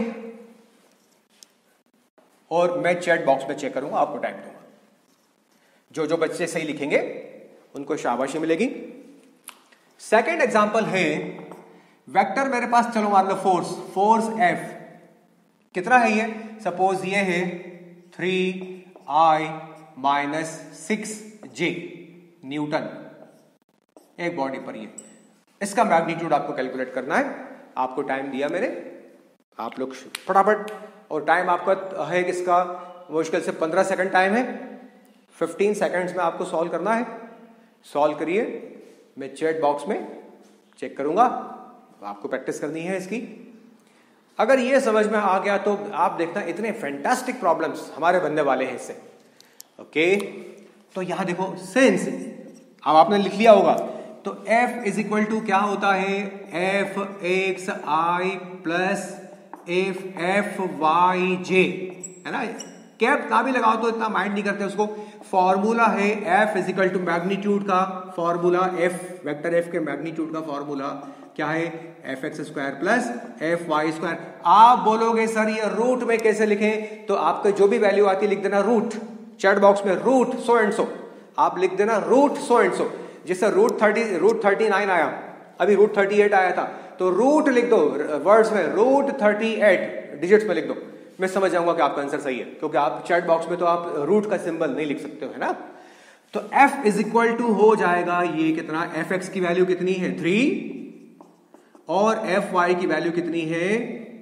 और मैं चैट बॉक्स में चेक करूंगा, आपको टाइम दूंगा। जो जो बच्चे सही लिखेंगे उनको शाबाशी मिलेगी। सेकंड एग्जांपल है, वेक्टर मेरे पास, चलो मान लो फोर्स, फोर्स एफ कितना है ये, सपोज ये है three i minus six j newton एक बॉडी पर। ये इसका मैग्नीट्यूड आपको कैलकुलेट करना है। आपको टाइम दिया मैंने, आप लोग फटाफट, और टाइम आपका है किसका, मुश्किल से पंद्रह सेकंड टाइम है, फिफ्टीन सेकंड्स में आपको सॉल्व करना है। सॉल्व करिए, मैं चैट बॉक्स में चेक करूंगा, आपको प्रैक्टिस करनी है इसकी। अगर ये समझ में आ गया तो आप देखना इतने फैंटास्टिक प्रॉब्लम्स हमारे बनने वाले हैं इससे। ओके, तो यहां देखो सिंस, अब आपने लिख लिया होगा, तो F इज इक्वल टू क्या होता है, एफ एक्स आई plus F F Y j, है ना। कैप ना भी लगाओ तो इतना माइंड नहीं करते उसको। फॉर्मूला है F is equal to magnitude का फॉर्मूला, F वेक्टर F के मैग्नीट्यूड का फॉर्मूला क्या है, F x square plus F Y square. आप बोलोगे सर ये रूट में कैसे लिखें, तो आपको जो भी वैल्यू आती है लिख देना रूट, चैट बॉक्स में रूट सो एंड सो, आप लिख देना रूट सो एंड सो। जिससे root thirty root thirty nine आया, अभी रूट थर्टी एट आया था, तो रूट लिख दो वर्ड्स में, रूट थर्टी एट डिजिट्स में लिख दो, मैं समझ जाऊंगा कि आपका आंसर सही है, क्योंकि आप चैट बॉक्स में तो आप रूट का सिंबल नहीं लिख सकते हो, है ना। तो F इज इक्वल टू हो जाएगा ये कितना, एफ एक्स की वैल्यू कितनी है थ्री, और एफ वाई की वैल्यू कितनी है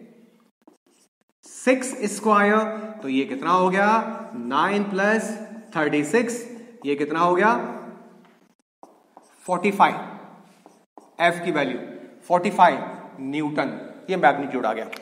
सिक्स स्क्वायर, तो ये कितना हो गया, नाइन प्लस थर्टी सिक्स, ये कितना हो गया फोर्टी फाइव, एफ की वैल्यू फोर्टी फाइव न्यूटन, ये मैग्नीट्यूड आ गया।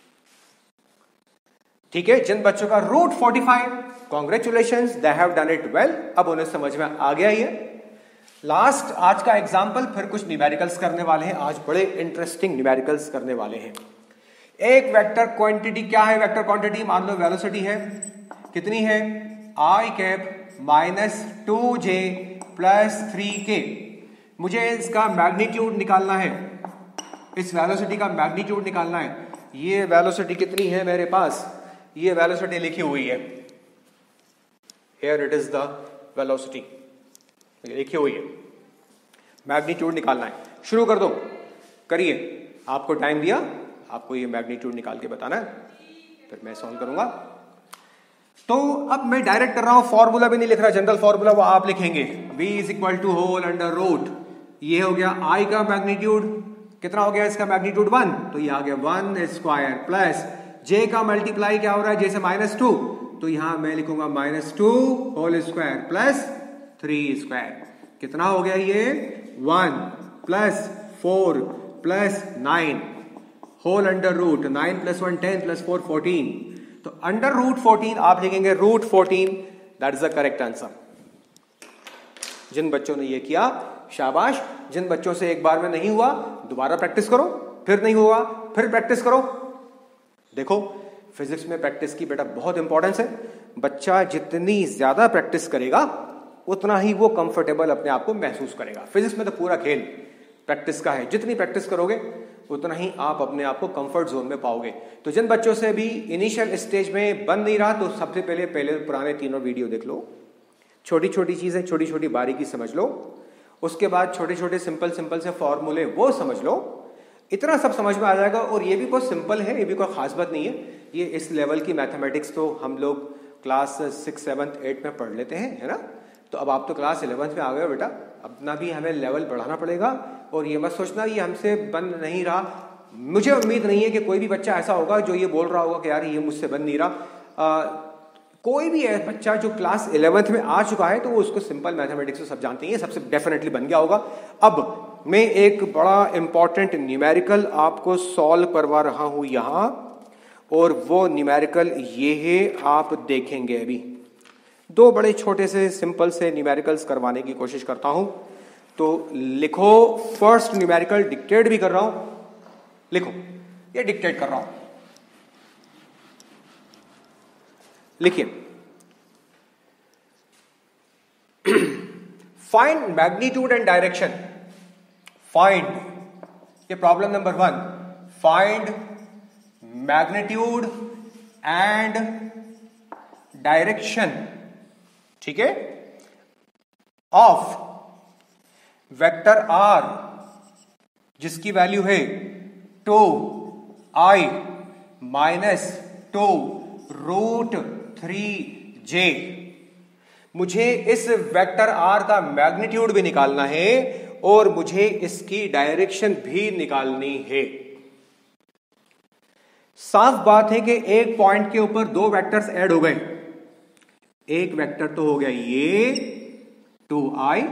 ठीक है, जिन बच्चों का root forty five, congratulations, they have done it well, अब उन्हें समझ में आ गया ये। लास्ट आज का एग्जाम्पल, फिर कुछ न्यूमेरिकल्स करने वाले हैं, आज बड़े इंटरेस्टिंग न्यूमेरिकल्स करने वाले हैं। एक वेक्टर क्वांटिटी, क्या है वेक्टर क्वांटिटी, मान लो वेलोसिटी है, कितनी है, i cap minus two j plus three k. मुझे इसका मैग्नीट्यूड निकालना है, इस वेलोसिटी का मैग्नीट्यूड निकालना है। ये वेलोसिटी कितनी है मेरे पास, ये वेलोसिटी लिखी हुई है, here it is the velocity लिखी हुई है, मैग्नीट्यूड निकालना है। शुरू कर दो, करिए, आपको टाइम दिया, आपको ये मैग्नीट्यूड निकाल के बताना है, फिर मैं सॉल्व करूंगा। तो अब मैं डायरेक्ट कर रहा हूं, फॉर्मूला भी नहीं लिख रहा, जनरल फॉर्मूला वो आप लिखेंगे, v is equal to whole under root, ये हो गया i का मैग्नीट्यूड, कितना हो गया इसका मैग्नीट्यूड वन, तो ये आ गया वन स्क्वायर प्लस j का मल्टीप्लाई क्या हो रहा है, j से माइनस टू, तो यहां मैं लिखूंगा minus two whole square plus three square, कितना हो गया ये, one plus four plus nine whole under root, nine plus one ten plus four fourteen, तो अंडर रूट फोर्टीन आप लिखेंगे root fourteen, that is the correct answer. जिन बच्चों ने ये किया शाबाश, जिन बच्चों से एक बार में नहीं हुआ दोबारा प्रैक्टिस करो, फिर नहीं हुआ फिर प्रैक्टिस करो। देखो फिजिक्स में प्रैक्टिस की बेटा बहुत इंपॉर्टेंस है, बच्चा जितनी ज्यादा प्रैक्टिस करेगा उतना ही वो कंफर्टेबल अपने आप को महसूस करेगा। फिजिक्स में तो पूरा खेल प्रैक्टिस का है, जितनी प्रैक्टिस करोगे उतना ही आप अपने आप को कंफर्ट जोन में पाओगे। तो जिन बच्चों से भी इनिशियल स्टेज में बन नहीं रहा, तो सबसे पहले पहले पुराने तीनों वीडियो देख लो, छोटी छोटी चीजें छोटी छोटी बारीकी समझ लो, उसके बाद छोटे छोटे सिंपल सिंपल से फॉर्मूले वो समझ लो, इतना सब समझ में आ जाएगा। और ये भी बहुत सिंपल है, ये भी कोई खास बात नहीं है, ये इस लेवल की मैथमेटिक्स तो हम लोग क्लास सिक्स सेवन्थ एट में पढ़ लेते हैं, है ना। तो अब आप तो क्लास इलेवंथ में आ गए बेटा, अपना भी हमें लेवल बढ़ाना पड़ेगा। और ये मत सोचना ये हमसे बन नहीं रहा, मुझे उम्मीद नहीं है कि कोई भी बच्चा ऐसा होगा जो ये बोल रहा होगा कि यार ये मुझसे बन नहीं रहा। आ, कोई भी है बच्चा जो क्लास इलेवंथ में आ चुका है तो वो उसको सिंपल मैथमेटिक्स तो सब जानते हैं, सबसे डेफिनेटली बन गया होगा। अब मैं एक बड़ा इंपॉर्टेंट न्यूमेरिकल आपको सॉल्व करवा रहा हूं यहां, और वो न्यूमेरिकल ये है, आप देखेंगे अभी। दो बड़े छोटे से सिंपल से न्यूमेरिकल्स करवाने की कोशिश करता हूं। तो लिखो, फर्स्ट न्यूमेरिकल डिक्टेट भी कर रहा हूं, लिखो, ये डिक्टेट कर रहा हूं, लिखिए। Find magnitude and direction. Find, ये problem number one, find magnitude and direction, ठीक है, ऑफ वेक्टर आर जिसकी वैल्यू है two i minus two root three j. मुझे इस वेक्टर आर का मैग्नीट्यूड भी निकालना है और मुझे इसकी डायरेक्शन भी निकालनी है। साफ बात है कि एक पॉइंट के ऊपर दो वेक्टर्स ऐड हो गए। एक वेक्टर तो हो गया ये टू आई,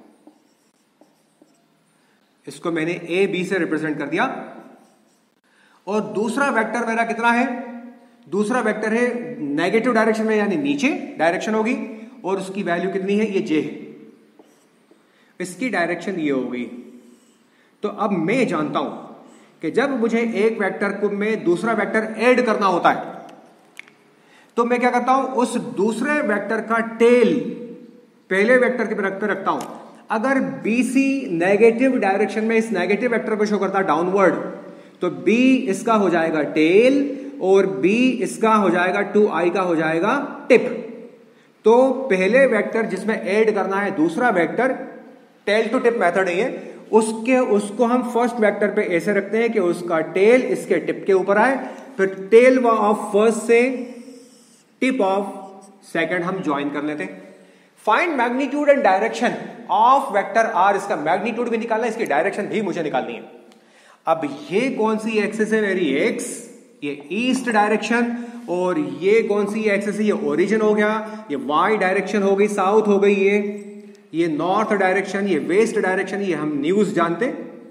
इसको मैंने ए बी से रिप्रेजेंट कर दिया, और दूसरा वेक्टर मेरा कितना है, दूसरा वेक्टर है नेगेटिव डायरेक्शन में, यानी नीचे डायरेक्शन होगी, और उसकी वैल्यू कितनी है, ये जे है, इसकी डायरेक्शन ये होगी। तो अब मैं जानता हूं कि जब मुझे एक वेक्टर को में दूसरा वेक्टर ऐड करना होता है तो मैं क्या करता हूं, उस दूसरे वेक्टर का टेल पहले वेक्टर के पे रखता हूं। अगर बीसी नेगेटिव डायरेक्शन में इस नेगेटिव वेक्टर को शो करता है डाउनवर्ड, तो बी इसका हो जाएगा टेल और बी इसका हो जाएगा टू आई का हो जाएगा टिप। तो पहले वेक्टर जिसमें ऐड करना है दूसरा vector, tail to tip method है ये, उसके उसको हम फर्स्ट वेक्टर पे ऐसे रखते हैं कि उसका टेल इसके टिप के ऊपर आए, फिर टेल ऑफ फर्स्ट से टिप ऑफ सेकंड हम ज्वाइन कर लेते हैं। Find magnitude and direction of vector R, इसका मैग्नीट्यूड भी निकालना है, इसकी डायरेक्शन भी मुझे निकालनी है। अब ये कौन सी एक्सिस है मेरी, एक्स, ये ईस्ट डायरेक्शन, और ये कौन सी एक्सिस है, ये ओरिजिन हो गया, ये वाई डायरेक्शन हो गई, साउथ हो गई, ये ये नॉर्थ डायरेक्शन, ये वेस्ट डायरेक्शन, ये हम न्यूज जानते,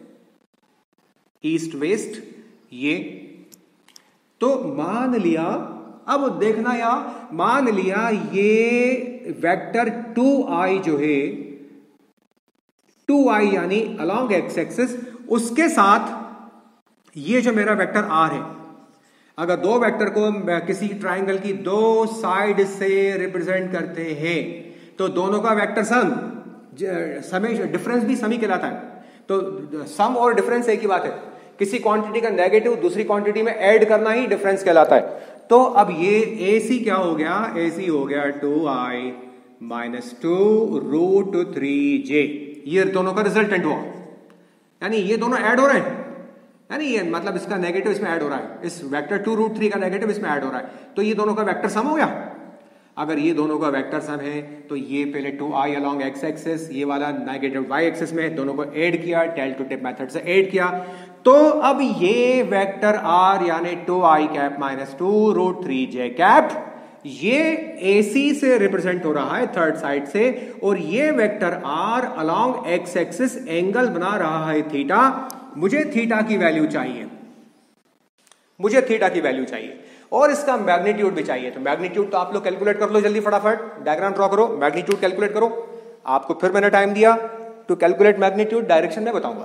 ईस्ट वेस्ट ये। तो मान लिया, अब देखना यहां, मान लिया ये वेक्टर टू आई जो है, टू आई यानी अलोंग एक्स एक्सिस, उसके साथ ये जो मेरा वेक्टर आर है, अगर दो वेक्टर को किसी ट्राइंगल की दो साइड से रिप्रेजेंट करते हैं तो दोनों का वेक्टर सम, समय डिफरेंस भी सम ही कहलाता है। तो सम और डिफरेंस एक ही बात है, किसी क्वांटिटी का नेगेटिव दूसरी क्वांटिटी में ऐड करना ही डिफरेंस कहलाता है। तो अब ये ए सी क्या हो गया, ए सी हो गया two i minus two root three j, ये दोनों का रिजल्टेंट हुआ, यानी ये दोनों ऐड हो रहे हैं, यानी ये मतलब इसका नेगेटिव इसमें ऐड हो रहा है, इस वेक्टर टू रूट थ्री का नेगेटिव इसमें ऐड हो रहा है, तो ये दोनों का वेक्टर सम हो गया। अगर ये दोनों का वेक्टर सम है तो ये पहले two i along x axis, ये वाला नेगेटिव वाई एक्सिस में, दोनों को ऐड किया, टेल टू टिप मेथड से ऐड किया, तो अब ये वेक्टर आर यानी two i cap minus two root three j cap, ये एसी से रिप्रेजेंट हो रहा है थर्ड साइड से, और ये vector R along x axis angle बना रहा है थीटा। मुझे थीटा की वैल्यू चाहिए, मुझे थीटा की वैल्यू चाहिए, और इसका मैग्नीट्यूड भी चाहिए। तो मैग्नीट्यूड तो आप लोग कैलकुलेट कर लो जल्दी, फटाफट डायग्राम ड्रॉ करो, मैग्नीट्यूड कैलकुलेट करो। आपको फिर मैंने टाइम दिया टू कैलकुलेट मैग्नीट्यूड, डायरेक्शन में बताऊंगा।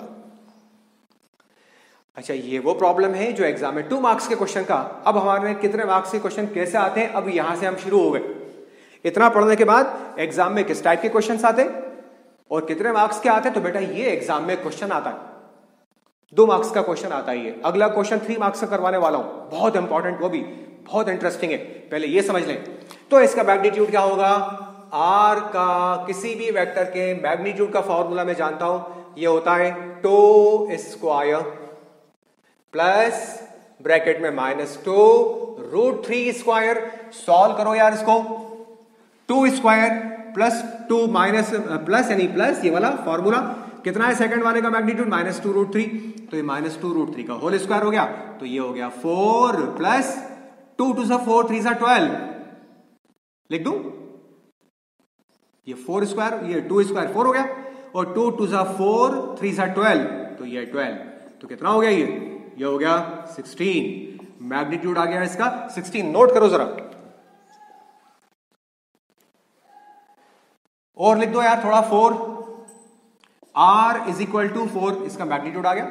अच्छा, ये वो प्रॉब्लम है जो एग्जाम में टू मार्क्स के क्वेश्चन का, अब हमारे कितने मार्क्स के क्वेश्चन कैसे आते हैं, अब यहां से हम शुरू हो गए। इतना पढ़ने के बाद एग्जाम में किस टाइप के क्वेश्चन आते और कितने मार्क्स के आते, तो बेटा ये एग्जाम में क्वेश्चन आता है, दो मार्क्स का क्वेश्चन आता ही है। अगला क्वेश्चन थ्री मार्क्स का करवाने वाला हूं, बहुत इंपॉर्टेंट, वो भी बहुत इंटरेस्टिंग है, पहले ये समझ लें। तो इसका मैग्नीट्यूड क्या होगा, आर का किसी भी वेक्टर के मैग्नीट्यूड का फॉर्मूला मैं जानता हूं, ये होता है टू स्क्वायर प्लस ब्रैकेट में minus two root three square. Solve करो यार इसको, two square plus two minus plus यानी प्लस, ये वाला फॉर्मूला कितना है सेकंड वाले का magnitude, minus two root three, तो ये माइनस टू रूट थ्री का होल स्क्वायर हो गया, तो ये हो गया फोर प्लस टू टू सा फोर, थ्री सा ट्वेल्व, लिख दूं, ये फोर स्क्वायर, ये टू स्क्वायर फोर हो गया, और टू टू सा फोर, थ्री सा ट्वेल्व, तो ये ट्वेल्व, तो कितना हो गया ये ये हो गया सिक्सटीन। मैग्नीट्यूड आ गया इसका सिक्सटीन। नोट करो जरा और लिख दो यार थोड़ा, four R is equal to four, इसका मैग्नीट्यूड आ गया।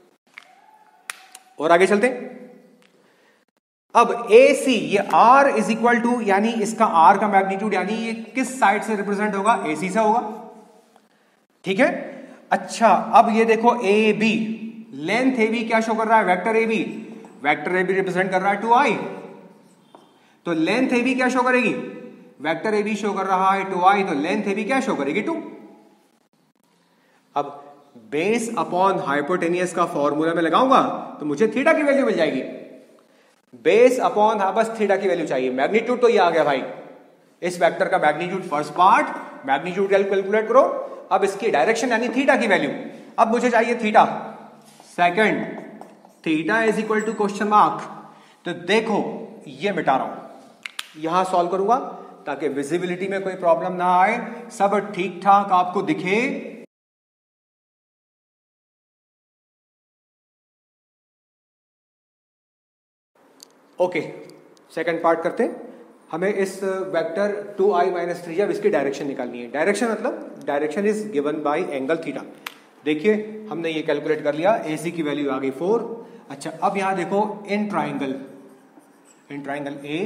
और आगे चलते हैं। अब ए सी, ये R इज इक्वल टू, यानी इसका R का मैग्नीट्यूड, यानी ये किस साइड से रिप्रेजेंट होगा, ए सी से होगा, ठीक है। अच्छा अब ये देखो A B, length A B क्या शो कर रहा है, vector A B, vector A B represent कर रहा है टू आई, तो लेंथ ए बी क्या शो करेगी, वेक्टर ए बी शो कर रहा है टू आई, तो लेंथ ए बी क्या शो करेगी, टू। अब बेस अपॉन हाइपोटेनियस का फॉर्मूला में लगाऊंगा तो मुझे थीटा की वैल्यू मिल जाएगी। बेस अपॉन, हाँ बस थीटा की वैल्यू चाहिए। मैग्नीट्यूड तो ये आ गया भाई, इस वेक्टर का magnitude first part, magnitude calculate करो। अब इसकी डायरेक्शन यानी थीटा की वैल्यू, अब मुझे चाहिए theta second, theta is equal to question mark. तो देखो ये मिटा रहा हूं, यहां सॉल्व करूंगा ताकि विजिबिलिटी में कोई प्रॉब्लम ना आए, सब ठीक ठाक आपको दिखे। ओके सेकंड पार्ट करते हैं। हमें इस vector two i minus three, अब इसकी डायरेक्शन निकालनी है। डायरेक्शन मतलब direction is given by angle theta. देखिए हमने ये कैलकुलेट कर लिया, ए सी की वैल्यू आ गई फोर। अच्छा अब यहां देखो in triangle, in triangle A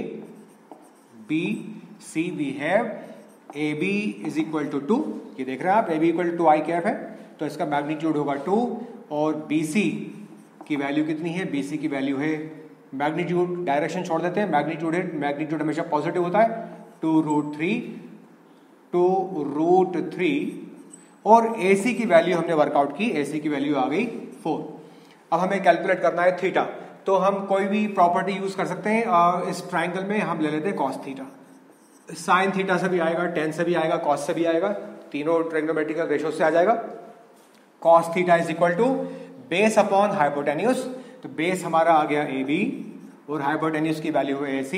B C we have A B is equal to two, ये देख रहे हैं आप, A B equal to i cap है, तो इसका मैग्नीट्यूड होगा टू। और बी सी की वैल्यू कितनी है, बी सी की वैल्यू है, मैग्नीट्यूड डायरेक्शन छोड़ देते हैं, मैग्नीट्यूड है, मैग्नीट्यूड हमेशा पॉजिटिव होता है, two root three, two root three. और ए सी की वैल्यू हमने वर्कआउट की, ए सी की वैल्यू आ गई फोर। अब हमें कैलकुलेट करना है थीटा, तो हम कोई भी प्रॉपर्टी यूज कर सकते हैं। इस ट्राइंगल में हम ले लेते हैं कॉस थीटा, साइन थीटा से भी आएगा, टेन से भी आएगा, कॉस से भी आएगा, तीनों ट्रिग्नोमेट्रिकल रेशियो से आ जाएगा। Cos theta is equal to base upon hypotenuse, तो बेस हमारा आ गया ए बी और हाइपोटेन्यूस की वैल्यू है ए सी,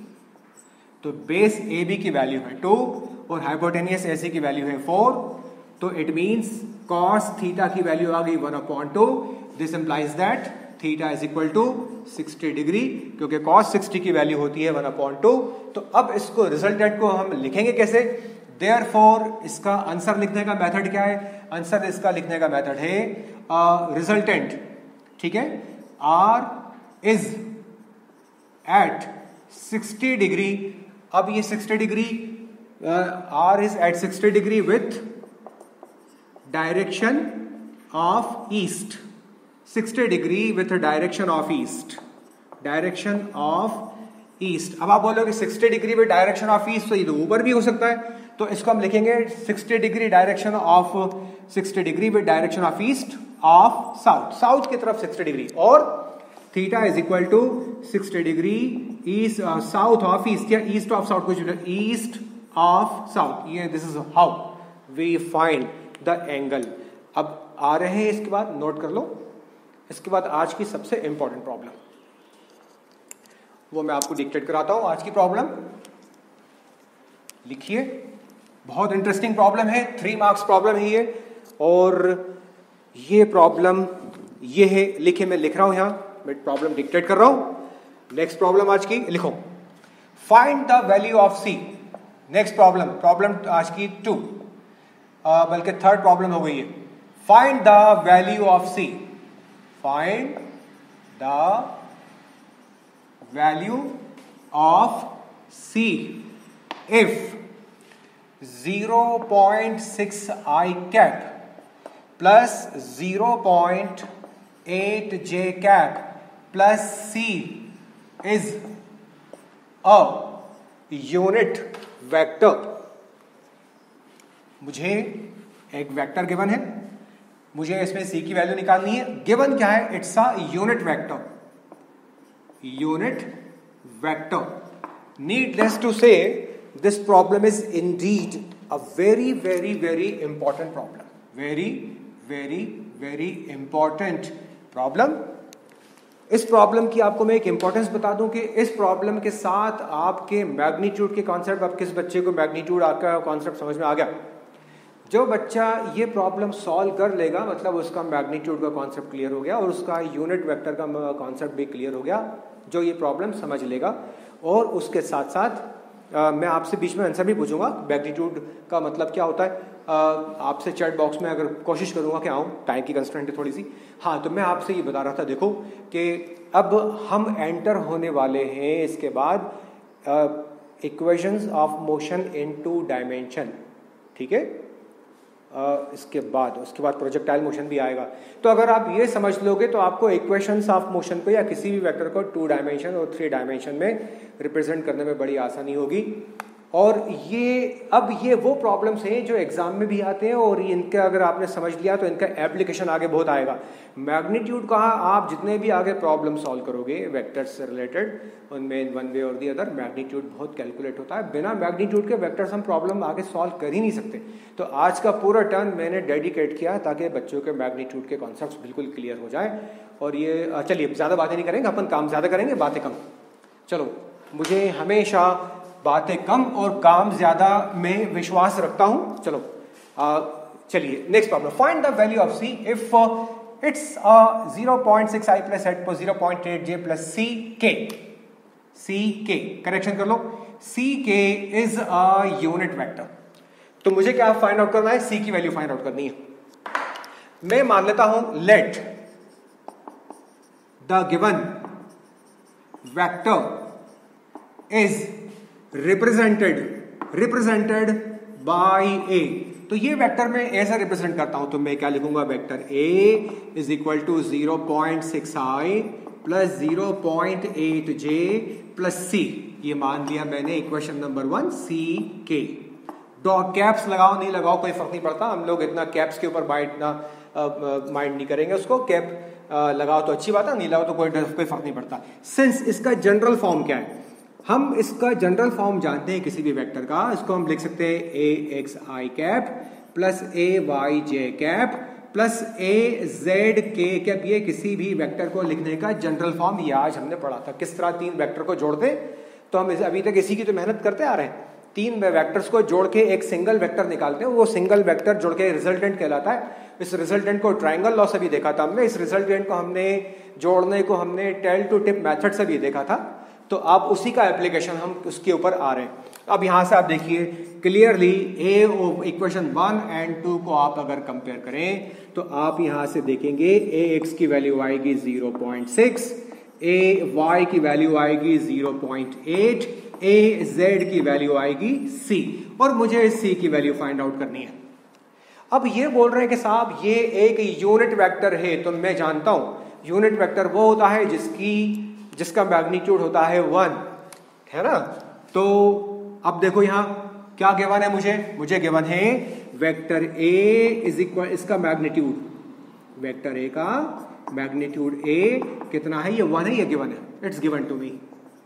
तो बेस ए बी की वैल्यू है टू और हाइपोटेन्यूस ए सी की वैल्यू है फोर, तो इट मींस कॉस थीटा की वैल्यू आ गई one upon two. This implies that theta is equal to sixty degree, क्योंकि कॉस सिक्सटी की वैल्यू होती है वन अपॉन टू। तो अब इसको रिजल्टेंट को हम लिखेंगे कैसे, देयरफॉर इसका आंसर लिखने का मेथड क्या है, आंसर इसका लिखने का मेथड है रिजल्टेंट, ठीक है, R is at sixty degree. अब ये sixty degree, R is at sixty degree with direction of east, sixty degree with direction of east, direction of east। अब आप बोलोगे sixty degree with direction of east, तो ये तो ऊपर भी हो सकता है, तो इसको हम लिखेंगे sixty degree direction of, sixty degree with direction of east of south, south की तरफ सिक्सटी डिग्री, और theta is equal to sixty degree east south of east, या ईस्ट ऑफ साउथ, कुछ ईस्ट ऑफ साउथ। ये this is how we find the angle. अब आ रहे हैं इसके बाद, नोट कर लो, इसके बाद आज की सबसे इंपॉर्टेंट प्रॉब्लम, वो मैं आपको डिक्टेट कराता हूं। आज की प्रॉब्लम लिखिए, बहुत इंटरेस्टिंग प्रॉब्लम है, थ्री मार्क्स प्रॉब्लम है ये। और ये प्रॉब्लम ये है, लिखे मैं लिख रहा हूं, यहां मैं प्रॉब्लम डिक्टेट कर रहा हूं। नेक्स्ट प्रॉब्लम आज की लिखो, find the value of C. Next problem, problem आज की टू, बल्कि थर्ड प्रॉब्लम हो गई है। Find the value of C, find the value of C if zero point six I cap plus zero point eight J cap plus C is a unit vector. मुझे एक वेक्टर गिवन है, मुझे इसमें सी की वैल्यू निकालनी है। गिवन क्या है, it's a unit vector, unit vector. Needless to say this problem is indeed a very very very important problem, very very very important problem. इस प्रॉब्लम की आपको मैं एक इंपॉर्टेंस बता दूं कि इस प्रॉब्लम के साथ आपके मैग्नीट्यूड के कॉन्सेप्ट, आप किस बच्चे को मैग्नीट्यूड आपका कॉन्सेप्ट समझ में आ गया। जो बच्चा ये प्रॉब्लम सॉल्व कर लेगा मतलब उसका मैग्नीट्यूड का कॉन्सेप्ट क्लियर हो गया और उसका यूनिट वेक्टर का कॉन्सेप्ट भी क्लियर हो गया, जो ये प्रॉब्लम समझ लेगा। और उसके साथ साथ आ, मैं आपसे बीच में आंसर भी पूछूंगा, मैग्नीट्यूड का मतलब क्या होता है। आ, आपसे चैट बॉक्स में अगर कोशिश करूंगा कि आऊँ, टाइम की कंस्ट्रेंट है थोड़ी सी। हाँ, तो मैं आपसे ये बता रहा था, देखो कि अब हम एंटर होने वाले हैं इसके बाद equations of motion in two dimension, ठीक है। Uh, इसके बाद उसके बाद प्रोजेक्टाइल मोशन भी आएगा। तो अगर आप ये समझ लोगे तो आपको इक्वेशंस ऑफ मोशन को या किसी भी वेक्टर को टू डायमेंशन और थ्री डायमेंशन में रिप्रेजेंट करने में बड़ी आसानी होगी। और ये अब ये वो प्रॉब्लम्स हैं जो एग्जाम में भी आते हैं और इनका अगर आपने समझ लिया तो इनका एप्लीकेशन आगे बहुत आएगा। मैग्नीट्यूड का आप जितने भी आगे प्रॉब्लम सॉल्व करोगे वेक्टर्स से रिलेटेड, उनमें वन वे और दी अदर मैग्नीट्यूड बहुत कैलकुलेट होता है। बिना मैग्नीट्यूड के वेक्टर्स हम प्रॉब्लम आगे सॉल्व कर ही नहीं सकते। तो आज का पूरा टर्न मैंने डेडिकेट किया ताकि बच्चों के मैग्नीट्यूड के कॉन्सेप्ट्स बिल्कुल क्लियर हो जाए। और ये चलिए ज़्यादा बातें नहीं करेंगे अपन, काम ज़्यादा करेंगे, बातें कम। चलो, मुझे हमेशा बातें कम और काम ज्यादा में विश्वास रखता हूं। चलो चलिए next problem, find the value of C if it's zero point six I plus eight पर zero point eight J plus C K. C के करेक्शन कर लो, सी के इज अ यूनिट वेक्टर। तो मुझे क्या फाइंड आउट करना है, सी की वैल्यू फाइंड आउट करनी है। मैं मान लेता हूं let the given vector is represented represented by A. तो ये वेक्टर मैं ऐसा रिप्रेजेंट करता हूं, तो मैं क्या लिखूंगा, vector A is equal to zero point six I plus zero point eight J plus C. ये मान लिया मैंने इक्वेशन नंबर वन, सी के। डॉट कैप्स लगाओ नहीं लगाओ कोई फर्क नहीं पड़ता, हम लोग इतना कैप्स के ऊपर बाइट ना माइंड नहीं करेंगे उसको। कैप आ, लगाओ तो अच्छी बात है, नहीं लगाओ तो कोई कोई फर्क नहीं पड़ता। सिंस इसका जनरल फॉर्म क्या है, हम इसका जनरल फॉर्म जानते हैं किसी भी वेक्टर का, इसको हम लिख सकते हैं A X I cap plus A Y J cap plus A Z K cap. ये किसी भी वेक्टर को लिखने का जनरल फॉर्म, ये आज हमने पढ़ा था किस तरह तीन वेक्टर को जोड़ते। तो हम अभी तक इसी की तो मेहनत करते आ रहे हैं, तीन वेक्टर्स को जोड़ के एक सिंगल वेक्टर निकालते हैं, वो सिंगल वेक्टर जोड़ के रिजल्टेंट कहलाता है। इस रिजल्टेंट को ट्रायंगल लॉ से भी देखा था हमने, इस रिजल्टेंट को हमने जोड़ने को हमने टेल टू टिप मेथड से भी देखा था। तो आप उसी का एप्लीकेशन हम उसके ऊपर आ रहे हैं। अब यहां से आप देखिए clearly A of equation one and two को आप अगर कंपेयर करें तो आप यहां से देखेंगे ए एक्स की वैल्यू आएगी zero point six, A Y की वैल्यू आएगी zero point eight, A Z की वैल्यू आएगी सी, और मुझे सी की वैल्यू फाइंड आउट करनी है। अब ये बोल रहे हैं कि साहब ये एक यूनिट वेक्टर है, तो मैं जानता हूं यूनिट वेक्टर वो होता है जिसकी जिसका मैग्नीट्यूड होता है वन, है ना। तो अब देखो यहां क्या गिवन है, मुझे मुझे गिवन है वेक्टर ए इज इक्वल, इसका मैग्नीट्यूड, वेक्टर ए का मैग्नीट्यूड ए कितना है, ये वन है, ये गिवन है, इट्स गिवन टू मी।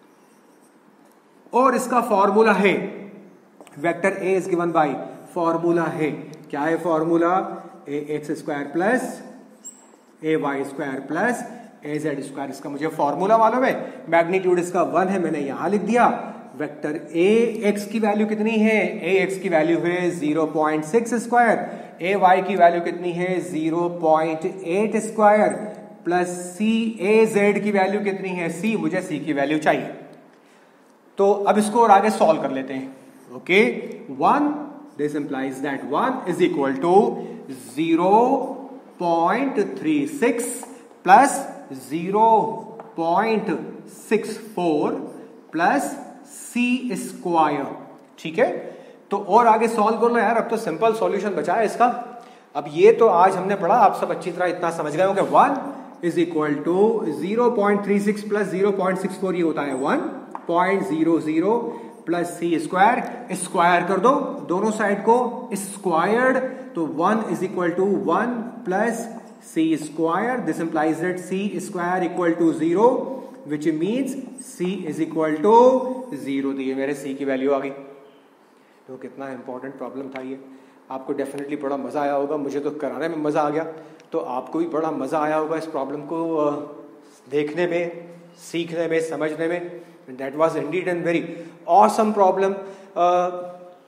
और इसका फॉर्मूला है vector A is given by, formula है क्या है, formula A x square plus A Y square plus A Z square. इसका मुझे फॉर्मूला मालूम है, मैग्नीट्यूड इसका वन है, मैंने यहां लिख दिया। वेक्टर ए एक्स की वैल्यू कितनी है, ए एक्स की वैल्यू है zero point six square, A Y की वैल्यू कितनी है zero point eight square plus C A Z की वैल्यू कितनी है सी, मुझे सी की वैल्यू चाहिए। तो अब इसको और आगे सॉल्व कर लेते हैं। Okay, one, this implies that one is equal to zero point three six plus zero point six four plus C square, ठीक है। तो और आगे सॉल्व कर लो यार, अब तो सिंपल सॉल्यूशन बचा है इसका। अब ये तो आज हमने पढ़ा, आप सब अच्छी तरह इतना समझ गए होंगे, one is equal to zero point three six plus zero point six four, ये होता है one point zero zero plus C square, square कर दो दोनों साइड को, स्क्वायर्ड, तो one is equal to one plus C square, this implies that C square equal to zero, which means C is equal to zero. तो ये मेरे सी की वैल्यू आ गई। तो कितना इंपॉर्टेंट प्रॉब्लम था ये, आपको डेफिनेटली बड़ा मजा आया होगा, मुझे तो कराने में मजा आ गया, तो आपको भी बड़ा मजा आया होगा इस प्रॉब्लम को देखने में, सीखने में, समझने में। That was indeed and very awesome problem.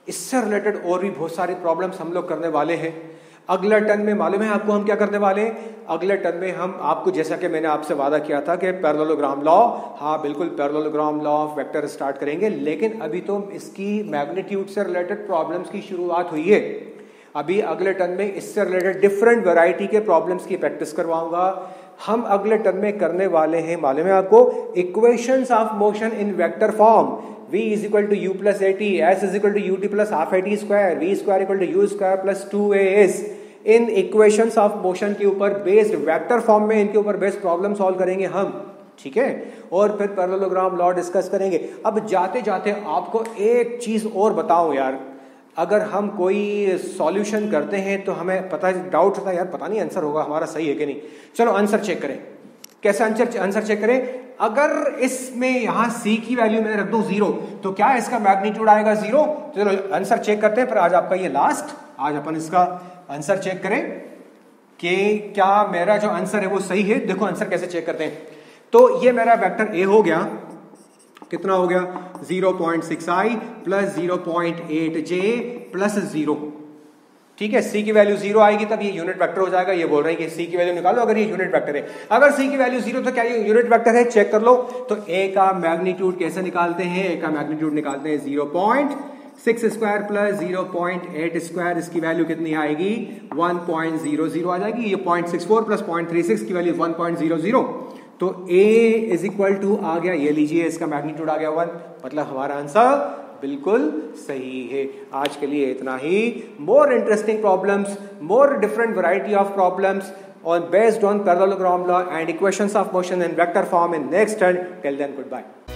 इससे रिलेटेड और भी बहुत सारी प्रॉब्लम्स हम लोग करने वाले हैं। अगले टर्म में मालूम है आपको हम क्या करने वाले हैं? अगले टर्म में हम आपको, जैसा कि मैंने आपसे वादा किया था कि पैरेललोग्राम लॉ, हाँ बिल्कुल parallelogram law of vector start करेंगे, लेकिन अभी तो इसकी मैग्नीट्यूड से रिलेटेड प्रॉब्लम्स की शुरुआत हुई है। अभी अगले टर्म में इससे रिलेटेड डिफरेंट वैरायटी के प्रॉब्लम्स की प्रैक्टिस करवाऊंगा। हम अगले टर्म में करने वाले हैं, मालूम है आपको, equations of motion in vector form. v is equal to u plus at, s is equal to ut plus half at square, v square equal to u square plus two A S. इन इक्वेशंस ऑफ मोशन के ऊपर बेस्ड वेक्टर फॉर्म में इनके ऊपर बेस्ड प्रॉब्लम सॉल्व करेंगे हम, ठीक है। और फिर पैरेललोग्राम लॉ डिस्कस करेंगे। अब जाते जाते आपको एक चीज और बताऊं यार, अगर हम कोई सॉल्यूशन करते हैं तो हमें पता डाउट होता है यार, पता नहीं आंसर होगा हमारा सही है कि नहीं। चलो आंसर चेक करें। कैसे आंसर आंसर चेक करें? अगर इसमें यहां c की वैल्यू मैं रख दूं जीरो, तो क्या इसका मैग्नीट्यूड आएगा जीरो? चलो आंसर चेक करते हैं। पर आज आपका ये लास्ट, आज अपन इसका आंसर चेक करें कि क्या मेरा जो आंसर है वो सही है। देखो आंसर कैसे चेक करते हैं। तो ये मेरा वेक्टर a हो गया, कितना हो गया? Zero point six I plus zero point eight J plus zero, ठीक है। c की वैल्यू जीरो आएगी तब ये यूनिट वेक्टर हो जाएगा। ये बोल रहे हैं कि c की वैल्यू निकालो अगर ये यूनिट वेक्टर है। अगर c की वैल्यू जीरो तो क्या ये यूनिट वेक्टर है? चेक कर लो। तो a का मैग्नीट्यूड कैसे निकालते हैं? a का मैग्नीट्यूड निकालते हैं zero point six square plus zero point eight square, इसकी वैल्यू कितनी आएगी? वन पॉइंट ज़ीरो ज़ीरो आ जाएगी। ये zero point six four plus zero point three six की value one point zero zero. तो a इज इक्वल टू आ गया, ये लीजिए इसका मैग्नीट्यूड आ गया वन, मतलब हमारा आंसर बिल्कुल सही है। आज के लिए इतना ही। More interesting problems, more different variety of problems on based on parallelogram law and equations of motion in vector form in next turn. Till then, goodbye.